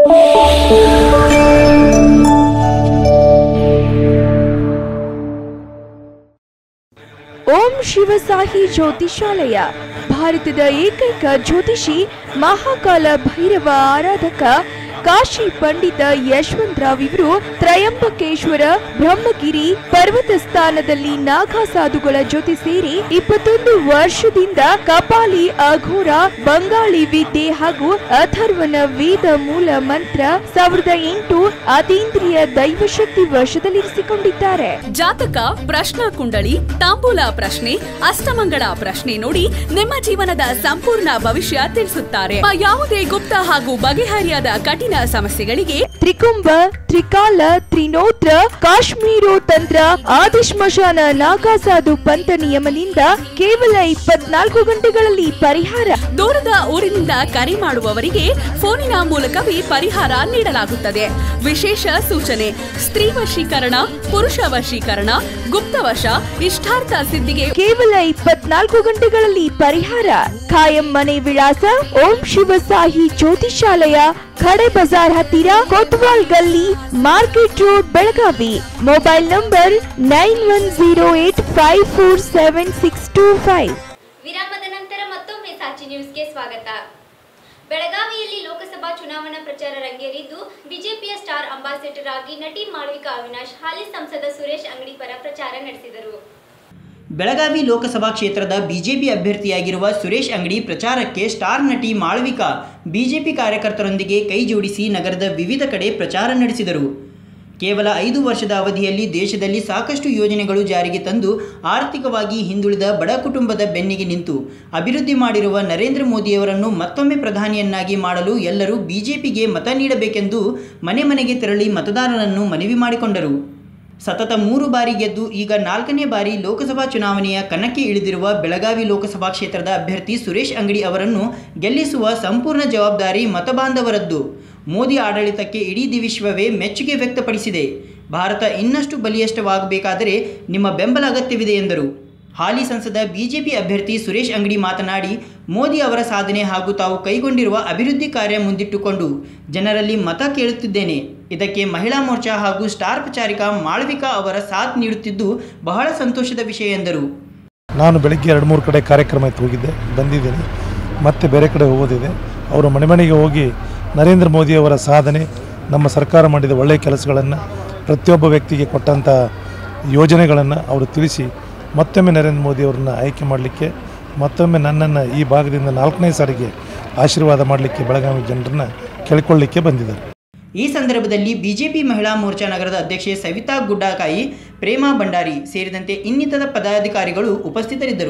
Om Shivasahi Jyotishalaya, ಭಾರತದ ಏಕೈಕ ಜ್ಯೋತಿಷಿ, ಮಹಾಕಾಲ ಭೈರವ ಆರಾಧಕ ಕಾಶಿ ಪಂಡಿತ ಯಶವಂತರಾವ್ ಇವರು ತ್ರಯಂಬಕೇಶ್ವರ, ಬ್ರಹ್ಮಗಿರಿ ಪರ್ವತ ಸ್ಥಾನದಲ್ಲಿ ನಾಗಾ ಸಾಧುಗಳ ಜೊತೆ ಸೇರಿ 21 ವರ್ಷದಿಂದ ಕಪಾಲಿ, ಅಘೋರ, ಬಂಗಾಳಿ ವಿದ್ಯೆ ಹಾಗೂ ಅಥರ್ವಣ ವೇದ ಮೂಲ ಮಂತ್ರ 1008 ಅತೀಂದ್ರಿಯ ದೈವಶಕ್ತಿ ವಶದಲ್ಲಿರಿಸಿಕೊಂಡಿದ್ದಾರೆ. ಜಾತಕ, ಪ್ರಶ್ನಾ ಕುಂಡಳಿ, ತಾಂಬೂಲ ಪ್ರಶ್ನೆ, ಅಷ್ಟಮಂಗಳ ಪ್ರಶ್ನೆ ನೋಡಿ ನಿಮ್ಮ ಜೀವನದ ಸಂಪೂರ್ಣ ಭವಿಷ್ಯ ತಿಳಿಸುತ್ತಾರೆ. ಯಾವುದೇ ಗುಪ್ತ ಹಾಗೂ ಬಗೆಹರಿಯಾದ ಕಠಿಣ ಸಮಸ್ಯೆಗಳಿಗೆ ತ್ರಿಕುಂಭ, ತ್ರಿಕಾಲ, ತ್ರಿನೋತ್ರ, ಕಾಶ್ಮೀರೋ ತಂತ್ರ, ಆದಿಶ್ಮಶಾನ ನಾಗಾಸಾಧು ಪಂಥ ನಿಯಮದಿಂದ ಕೇವಲ 24 ಗಂಟೆಗಳಲ್ಲಿ ಪರಿಹಾರ. ದೂರದ ಊರಿನಿಂದ ಕರೆ ಮಾಡುವವರಿಗೆ ಫೋನಿನ ಮೂಲಕವೇ ಪರಿಹಾರ ನೀಡಲಾಗುತ್ತದೆ. ವಿಶೇಷ ಸೂಚನೆ: ಸ್ತ್ರೀ ವಶೀಕರಣ, ಪುರುಷ ವಶೀಕರಣ, ಗುಪ್ತವಶ, ಇಷ್ಟಾರ್ಥ ಸಿದ್ಧಿಗೆ ಕೇವಲ 24 ಗಂಟೆಗಳಲ್ಲಿ ಪರಿಹಾರ. ಖಾಯಂ ಮನೆ ವಿಳಾಸ: ಓಂ ಶಿವಸಾಹಿ ಜ್ಯೋತಿಷಾಲಯ, ಖಡೆ ಬಜಾರ್ ಹತ್ತಿರ, Kotwal Galli, market road, Belagavi. Mobile number 9108547625. ವಿರಾಮದ ನಂತರ ಮತ್ತೊಮ್ಮೆ ಸಾಚಿ ನ್ಯೂಸ್ಗೆ ಸ್ವಾಗತ. ಬೆಳಗಾವಿಯಲ್ಲಿ ಲೋಕಸಭಾ ಚುನಾವಣಾ ಪ್ರಚಾರ ರಂಗೇರಿದ್ದು, ಬಿಜೆಪಿಯ ಸ್ಟಾರ್ ಅಂಬಾಸಿಡರ್ ಆಗಿ ನಟಿ ಮಾಳವಿಕಾ ಅವಿನಾಶ್ ಹಾಲಿ ಸಂಸದ ಸುರೇಶ್ ಅಂಗಡಿ ಪರ ಪ್ರಚಾರ ನಡೆಸಿದರು. ಬೆಳಗಾವಿ ಲೋಕಸಭಾ ಕ್ಷೇತ್ರದ ಬಿಜೆಪಿ ಅಭ್ಯರ್ಥಿಯಾಗಿರುವ ಸುರೇಶ್ ಅಂಗಡಿ ಪ್ರಚಾರಕ್ಕೆ ಸ್ಟಾರ್ ನಟಿ ಮಾಳವಿಕಾ ಬಿಜೆಪಿ ಕಾರ್ಯಕರ್ತರೊಂದಿಗೆ ಕೈ ಜೋಡಿಸಿ ನಗರದ ವಿವಿಧ ಕಡೆ ಪ್ರಚಾರ ನಡೆಸಿದರು. ಕೇವಲ 5 ವರ್ಷದ ಅವಧಿಯಲ್ಲಿ ದೇಶದಲ್ಲಿ ಸಾಕಷ್ಟು ಯೋಜನೆಗಳು ಜಾರಿಗೆ ತಂದು ಆರ್ಥಿಕವಾಗಿ ಹಿಂದುಳಿದ ಬಡ ಕುಟುಂಬದ ಬೆನ್ನಿಗೆ ನಿಂತು ಅಭಿವೃದ್ಧಿ ಮಾಡಿರುವ ನರೇಂದ್ರ ಮೋದಿಯವರನ್ನು ಮತ್ತೊಮ್ಮೆ ಪ್ರಧಾನಿಯನ್ನಾಗಿ ಮಾಡಲು ಎಲ್ಲರೂ ಬಿಜೆಪಿಗೆ ಮತ ನೀಡಬೇಕೆಂದು ಮನೆ ಮನೆಗೆ ತೆರಳಿ ಮತದಾರರನ್ನು ಮನವಿ ಮಾಡಿಕೊಂಡರು. ಸತತ 3 ಬಾರಿ ಗೆದ್ದು ಈಗ 4ನೇ ಬಾರಿ ಲೋಕಸಭಾ ಚುನಾವಣೆಯ ಕಣಕ್ಕೆ ಇಳಿದಿರುವ ಬೆಳಗಾವಿ ಲೋಕಸಭಾ ಕ್ಷೇತ್ರದ ಅಭ್ಯರ್ಥಿ ಸುರೇಶ್ ಅಂಗಡಿ ಅವರನ್ನು ಗೆಲ್ಲಿಸುವ ಸಂಪೂರ್ಣ ಜವಾಬ್ದಾರಿ ಮತಬಾಂಧವರದ್ದು. ಮೋದಿ ಆಡಳಿತಕ್ಕೆ ಇಡೀ ವಿಶ್ವವೇ ಮೆಚ್ಚುಗೆ ವ್ಯಕ್ತಪಡಿಸಿದೆ. ಭಾರತ ಇನ್ನಷ್ಟು ಬಲಿಷ್ಠವಾಗಬೇಕಾದರೆ ನಿಮ್ಮ ಬೆಂಬಲ ಅಗತ್ಯವಿದೆ ಎಂದರು. ಹಾಲಿ ಸಂಸದ ಬಿಜೆಪಿ ಅಭ್ಯರ್ಥಿ ಸುರೇಶ್ ಅಂಗಡಿ ಮಾತನಾಡಿ, ಮೋದಿ ಅವರ ಸಾಧನೆ ಹಾಗೂ ತಾವು ಕೈಗೊಂಡಿರುವ ಅಭಿವೃದ್ಧಿ ಕಾರ್ಯ ಮುಂದಿಟ್ಟುಕೊಂಡು ಜನರಲ್ಲಿ ಮತ ಕೇಳುತ್ತಿದ್ದೇನೆ. ಇದಕ್ಕೆ ಮಹಿಳಾ ಮೋರ್ಚಾ ಹಾಗೂ ಸ್ಟಾರ್ ಪ್ರಚಾರಿಕಾ ಮಾಳವಿಕಾ ಅವರ ಸಾಥ್ ನೀಡುತ್ತಿದ್ದು ಬಹಳ ಸಂತೋಷದ ವಿಷಯ ಎಂದರು. ನಾನು ಬೆಳಗ್ಗೆ 2-3 ಕಡೆ ಕಾರ್ಯಕ್ರಮ ಬಂದಿದ್ದೇನೆ, ಮತ್ತೆ ಬೇರೆ ಕಡೆ ಹೋಗೋದಿದೆ. ಅವರು ಮನೆ ಮನೆಗೆ ಹೋಗಿ ನರೇಂದ್ರ ಮೋದಿಯವರ ಸಾಧನೆ, ನಮ್ಮ ಸರ್ಕಾರ ಮಾಡಿದ ಒಳ್ಳೆಯ ಕೆಲಸಗಳನ್ನು ಪ್ರತಿಯೊಬ್ಬ ವ್ಯಕ್ತಿಗೆ ಕೊಟ್ಟಂಥ ಯೋಜನೆಗಳನ್ನು ಅವರು ತಿಳಿಸಿ ಮತ್ತೊಮ್ಮೆ ನರೇಂದ್ರ ಮೋದಿ ಅವರನ್ನು ಆಯ್ಕೆ ಮಾಡಲಿಕ್ಕೆ, ಮತ್ತೊಮ್ಮೆ ನನ್ನನ್ನು ಈ ಭಾಗದಿಂದ 4ನೇ ಸಾರಿಗೆ ಆಶೀರ್ವಾದ ಮಾಡಲಿಕ್ಕೆ ಬೆಳಗಾವಿ ಜನರನ್ನು ಕೇಳಿಕೊಳ್ಳಲಿಕ್ಕೆ ಬಂದಿದ್ದಾರೆ. ಈ ಸಂದರ್ಭದಲ್ಲಿ ಬಿಜೆಪಿ ಮಹಿಳಾ ಮೋರ್ಚಾ ನಗರದ ಅಧ್ಯಕ್ಷೆ ಸವಿತಾ ಗುಡ್ಡಾಕಾಯಿ, ಪ್ರೇಮಾ ಭಂಡಾರಿ ಸೇರಿದಂತೆ ಇನ್ನಿತರ ಪದಾಧಿಕಾರಿಗಳು ಉಪಸ್ಥಿತರಿದ್ದರು.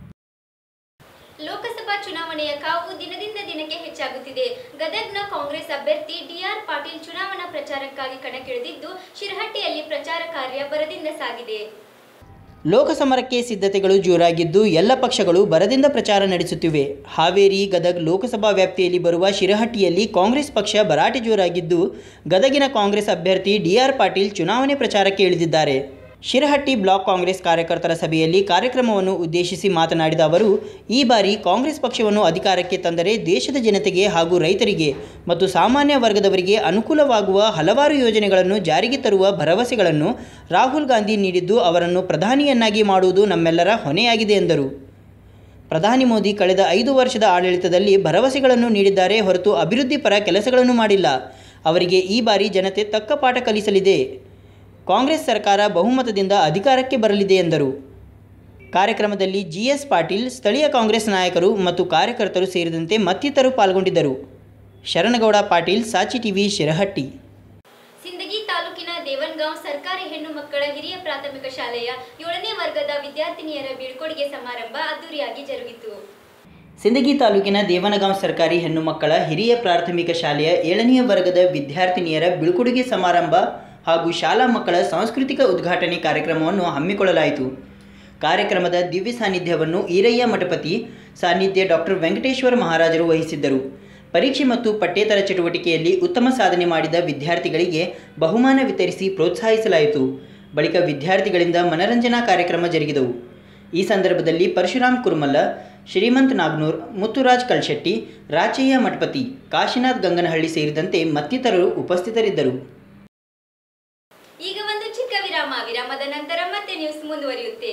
ಲೋಕಸಭಾ ಚುನಾವಣೆಯ ಕಾವು ದಿನದಿಂದ ದಿನಕ್ಕೆ ಹೆಚ್ಚಾಗುತ್ತಿದೆ. ಗದಗ್ನ ಕಾಂಗ್ರೆಸ್ ಅಭ್ಯರ್ಥಿ ಡಿಆರ್ ಪಾಟೀಲ್ ಚುನಾವಣಾ ಪ್ರಚಾರಕ್ಕಾಗಿ ಕಣಕ್ಕಿಳಿದಿದ್ದು, ಶಿರಹಟ್ಟಿಯಲ್ಲಿ ಪ್ರಚಾರ ಕಾರ್ಯ ಭರದಿಂದ ಸಾಗಿದೆ. ಲೋಕಸಮರಕ್ಕೆ ಸಿದ್ಧತೆಗಳು ಜೋರಾಗಿದ್ದು ಎಲ್ಲ ಪಕ್ಷಗಳು ಭರದಿಂದ ಪ್ರಚಾರ ನಡೆಸುತ್ತಿವೆ. ಹಾವೇರಿ, ಗದಗ್ ಲೋಕಸಭಾ ವ್ಯಾಪ್ತಿಯಲ್ಲಿ ಬರುವ ಶಿರಹಟ್ಟಿಯಲ್ಲಿ ಕಾಂಗ್ರೆಸ್ ಪಕ್ಷ ಭರಾಟೆ ಜೋರಾಗಿದ್ದು, ಗದಗಿನ ಕಾಂಗ್ರೆಸ್ ಅಭ್ಯರ್ಥಿ ಡಿಆರ್ ಪಾಟೀಲ್ ಚುನಾವಣೆ ಪ್ರಚಾರಕ್ಕೆ ಇಳಿದಿದ್ದಾರೆ. ಶಿರಹಟ್ಟಿ ಬ್ಲಾಕ್ ಕಾಂಗ್ರೆಸ್ ಕಾರ್ಯಕರ್ತರ ಸಭೆಯಲ್ಲಿ ಕಾರ್ಯಕ್ರಮವನ್ನು ಉದ್ದೇಶಿಸಿ ಮಾತನಾಡಿದ ಅವರು, ಈ ಬಾರಿ ಕಾಂಗ್ರೆಸ್ ಪಕ್ಷವನ್ನು ಅಧಿಕಾರಕ್ಕೆ ತಂದರೆ ದೇಶದ ಜನತೆಗೆ ಹಾಗೂ ರೈತರಿಗೆ ಮತ್ತು ಸಾಮಾನ್ಯ ವರ್ಗದವರಿಗೆ ಅನುಕೂಲವಾಗುವ ಹಲವಾರು ಯೋಜನೆಗಳನ್ನು ಜಾರಿಗೆ ತರುವ ಭರವಸೆಗಳನ್ನು ರಾಹುಲ್ ಗಾಂಧಿ ನೀಡಿದ್ದು, ಅವರನ್ನು ಪ್ರಧಾನಿಯನ್ನಾಗಿ ಮಾಡುವುದು ನಮ್ಮೆಲ್ಲರ ಹೊಣೆಯಾಗಿದೆ ಎಂದರು. ಪ್ರಧಾನಿ ಮೋದಿ ಕಳೆದ 5 ವರ್ಷದ ಆಡಳಿತದಲ್ಲಿ ಭರವಸೆಗಳನ್ನು ನೀಡಿದ್ದಾರೆ ಹೊರತು ಅಭಿವೃದ್ಧಿ ಪರ ಕೆಲಸಗಳನ್ನು ಮಾಡಿಲ್ಲ. ಅವರಿಗೆ ಈ ಬಾರಿ ಜನತೆ ತಕ್ಕ ಪಾಠ ಕಲಿಸಲಿದೆ. ಕಾಂಗ್ರೆಸ್ ಸರ್ಕಾರ ಬಹುಮತದಿಂದ ಅಧಿಕಾರಕ್ಕೆ ಬರಲಿದೆ ಎಂದರು. ಕಾರ್ಯಕ್ರಮದಲ್ಲಿ ಜಿಎಸ್ ಪಾಟೀಲ್, ಸ್ಥಳೀಯ ಕಾಂಗ್ರೆಸ್ ನಾಯಕರು ಮತ್ತು ಕಾರ್ಯಕರ್ತರು ಸೇರಿದಂತೆ ಮತ್ತಿತರರು ಪಾಲ್ಗೊಂಡಿದ್ದರು. ಶರಣಗೌಡ ಪಾಟೀಲ್, ಸಾಚಿ ಟಿವಿ, ಶಿರಹಟ್ಟಿ. ಸಿಂದಗಿ ತಾಲೂಕಿನ ದೇವನಗಾಂವ್ ಸರ್ಕಾರಿ ಹೆಣ್ಣು ಮಕ್ಕಳ ಹಿರಿಯ ಪ್ರಾಥಮಿಕ ಶಾಲೆಯ 7ನೇ ವರ್ಗದ ವಿದ್ಯಾರ್ಥಿನಿಯರ ಬೀಳ್ಕೊಡುಗೆ ಸಮಾರಂಭ ಅದ್ದೂರಿಯಾಗಿ ಜರುಗಿತು. ಸಿಂದಗಿ ತಾಲೂಕಿನ ದೇವನಗಾಂವ್ ಸರ್ಕಾರಿ ಹೆಣ್ಣು ಮಕ್ಕಳ ಹಿರಿಯ ಪ್ರಾಥಮಿಕ ಶಾಲೆಯ 7ನೇ ವರ್ಗದ ವಿದ್ಯಾರ್ಥಿನಿಯರ ಬೀಳ್ಕೊಡುಗೆ ಸಮಾರಂಭ ಹಾಗೂ ಶಾಲಾ ಮಕ್ಕಳ ಸಾಂಸ್ಕೃತಿಕ ಉದ್ಘಾಟನೆ ಕಾರ್ಯಕ್ರಮವನ್ನು ಹಮ್ಮಿಕೊಳ್ಳಲಾಯಿತು. ಕಾರ್ಯಕ್ರಮದ ದಿವ್ಯ ಸಾನ್ನಿಧ್ಯವನ್ನು ಈರಯ್ಯ ಮಠಪತಿ, ಸಾನ್ನಿಧ್ಯ ಡಾಕ್ಟರ್ ವೆಂಕಟೇಶ್ವರ ಮಹಾರಾಜರು ವಹಿಸಿದ್ದರು. ಪರೀಕ್ಷೆ ಮತ್ತು ಪಠ್ಯೇತರ ಚಟುವಟಿಕೆಯಲ್ಲಿ ಉತ್ತಮ ಸಾಧನೆ ಮಾಡಿದ ವಿದ್ಯಾರ್ಥಿಗಳಿಗೆ ಬಹುಮಾನ ವಿತರಿಸಿ ಪ್ರೋತ್ಸಾಹಿಸಲಾಯಿತು. ಬಳಿಕ ವಿದ್ಯಾರ್ಥಿಗಳಿಂದ ಮನರಂಜನಾ ಕಾರ್ಯಕ್ರಮ ಜರುಗಿದವು. ಈ ಸಂದರ್ಭದಲ್ಲಿ ಪರಶುರಾಮ್ ಕುರ್ಮಲ್ಲ, ಶ್ರೀಮಂತ್ ನಾಗ್ನೂರ್, ಮುತ್ತುರಾಜ್ ಕಲ್ಶೆಟ್ಟಿ, ರಾಚಯ್ಯ ಮಠಪತಿ, ಕಾಶಿನಾಥ್ ಗಂಗನಹಳ್ಳಿ ಸೇರಿದಂತೆ ಮತ್ತಿತರರು ಉಪಸ್ಥಿತರಿದ್ದರು. ಈಗ ಒಂದು ಚಿಕ್ಕ ವಿರಾಮ. ವಿರಾಮದ ನಂತರ ಮತ್ತೆ ನ್ಯೂಸ್ ಮುಂದುವರಿಯುತ್ತೆ.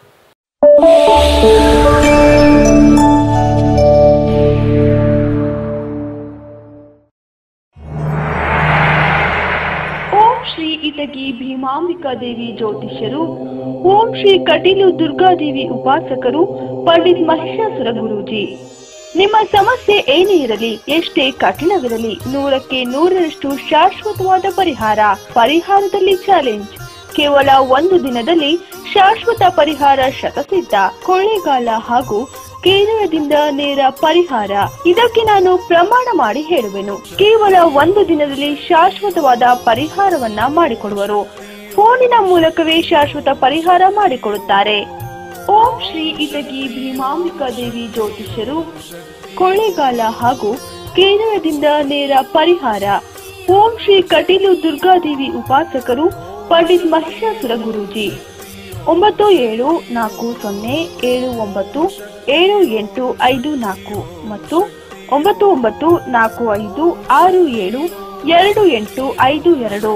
ಓಂ ಶ್ರೀ ಇಟಗಿ ಭೀಮಾಂಬಿಕಾ ದೇವಿ ಜ್ಯೋತಿಷ್ಯರು, ಓಂ ಶ್ರೀ ಕಟೀಲು ದುರ್ಗಾದೇವಿ ಉಪಾಸಕರು, ಪಂಡಿತ್ ಮಹಿಷಾಸುರ ಗುರೂಜಿ. ನಿಮ್ಮ ಸಮಸ್ಯೆ ಏನೇ ಇರಲಿ, ಎಷ್ಟೇ ಕಠಿಣವಿರಲಿ, 100ಕ್ಕೆ 100ರಷ್ಟು ಶಾಶ್ವತವಾದ ಪರಿಹಾರದಲ್ಲಿ ಚಾಲೆಂಜ್. ಕೇವಲ 1 ದಿನದಲ್ಲಿ ಶಾಶ್ವತ ಪರಿಹಾರ ಶತಸಿದ್ಧ. ಕೊಳ್ಳೇಗಾಲ ಹಾಗೂ ಕೇರಳದಿಂದ ನೇರ ಪರಿಹಾರ. ಇದಕ್ಕೆ ನಾನು ಪ್ರಮಾಣ ಮಾಡಿ ಹೇಳುವೆನು. ಕೇವಲ 1 ದಿನದಲ್ಲಿ ಶಾಶ್ವತವಾದ ಪರಿಹಾರವನ್ನ ಮಾಡಿಕೊಡುವರು. ಫೋನಿನ ಮೂಲಕವೇ ಶಾಶ್ವತ ಪರಿಹಾರ ಮಾಡಿಕೊಡುತ್ತಾರೆ. ಓಂ ಶ್ರೀ ಇಟಗಿ ಭೀಮಾಂಬಿಕಾ ದೇವಿ ಜ್ಯೋತಿಷ್ಯರು, ಕೊಳ್ಳೇಗಾಲ ಹಾಗೂ ಕೇರಳದಿಂದ ನೇರ ಪರಿಹಾರ. ಓಂ ಶ್ರೀ ಕಟೀಲು ದುರ್ಗಾದೇವಿ ಉಪಾಸಕರು, ಪಂಡಿತ್ ಮಹಿಷಾಸುರ ಗುರೂಜಿ. 9770797854 ಮತ್ತು 9945672852.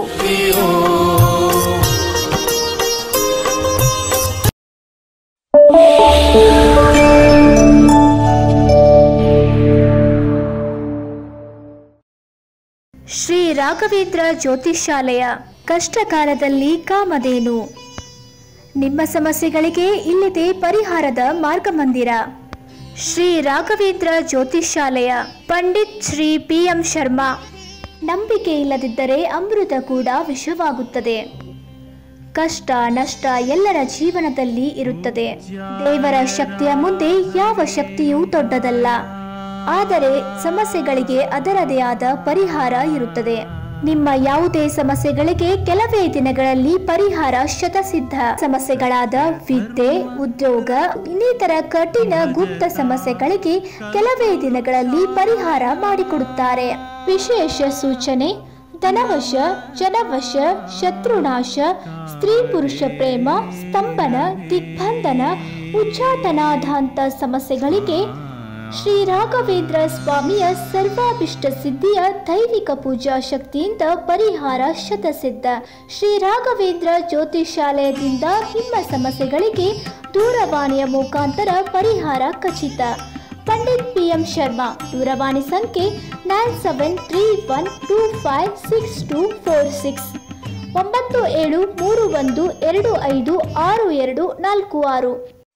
ಶ್ರೀ ರಾಘವೇಂದ್ರ ಜ್ಯೋತಿಷ್ಯಾಲಯ, ಕಷ್ಟಕಾಲದಲ್ಲಿ ಕಾಮಧೇನು. ನಿಮ್ಮ ಸಮಸ್ಯೆಗಳಿಗೆ ಇಲ್ಲಿದೆ ಪರಿಹಾರದ ಮಾರ್ಗಮಂದಿರ. ಶ್ರೀ ರಾಘವೇಂದ್ರ ಜ್ಯೋತಿಷ್ಯಾಲಯ, ಪಂಡಿತ್ ಶ್ರೀ PM ಶರ್ಮಾ. ನಂಬಿಕೆ ಇಲ್ಲದಿದ್ದರೆ ಅಮೃತ ಕೂಡ ವಿಷವಾಗುತ್ತದೆ. ಕಷ್ಟ ನಷ್ಟ ಎಲ್ಲರ ಜೀವನದಲ್ಲಿ ಇರುತ್ತದೆ. ದೇವರ ಶಕ್ತಿಯ ಮುಂದೆ ಯಾವ ಶಕ್ತಿಯೂ ದೊಡ್ಡದಲ್ಲ. ಆದರೆ ಸಮಸ್ಯೆಗಳಿಗೆ ಅದರದೇ ಆದ ಪರಿಹಾರ ಇರುತ್ತದೆ. ನಿಮ್ಮ ಯಾವುದೇ ಸಮಸ್ಯೆಗಳಿಗೆ ಕೆಲವೇ ದಿನಗಳಲ್ಲಿ ಪರಿಹಾರ ಶತಸಿದ್ಧ. ಸಮಸ್ಯೆಗಳಾದ ವಿದ್ಯೆ, ಉದ್ಯೋಗ, ಇನ್ನಿತರ ಕಠಿಣ ಗುಪ್ತ ಸಮಸ್ಯೆಗಳಿಗೆ ಕೆಲವೇ ದಿನಗಳಲ್ಲಿ ಪರಿಹಾರ ಮಾಡಿಕೊಡುತ್ತಾರೆ. ವಿಶೇಷ ಸೂಚನೆ: ಧನವಶ, ಜನವಶ, ಶತ್ರುನಾಶ, ಸ್ತ್ರೀ ಪುರುಷ ಪ್ರೇಮ, ಸ್ತಂಭನ, ದಿಗ್ಬಂಧನ, ಉಚ್ಚಾಟನಾಧಾಂತ ಸಮಸ್ಯೆಗಳಿಗೆ ಶ್ರೀ ರಾಘವೇಂದ್ರ ಸ್ವಾಮಿಯ ಸರ್ವಾಭಿಷ್ಟ ಸಿದ್ಧಿಯ ದೈವಿಕ ಪೂಜಾ ಶಕ್ತಿಯಿಂದ ಪರಿಹಾರ ಶತಸಿದ್ಧ. ಶ್ರೀ ರಾಘವೇಂದ್ರ ಜ್ಯೋತಿಷಾಲಯದಿಂದ ನಿಮ್ಮ ಸಮಸ್ಯೆಗಳಿಗೆ ದೂರವಾಣಿಯ ಮುಖಾಂತರ ಪರಿಹಾರ ಖಚಿತ. ಪಂಡಿತ್ PM ಶರ್ಮಾ. ದೂರವಾಣಿ ಸಂಖ್ಯೆ 9731256246. 9731256246.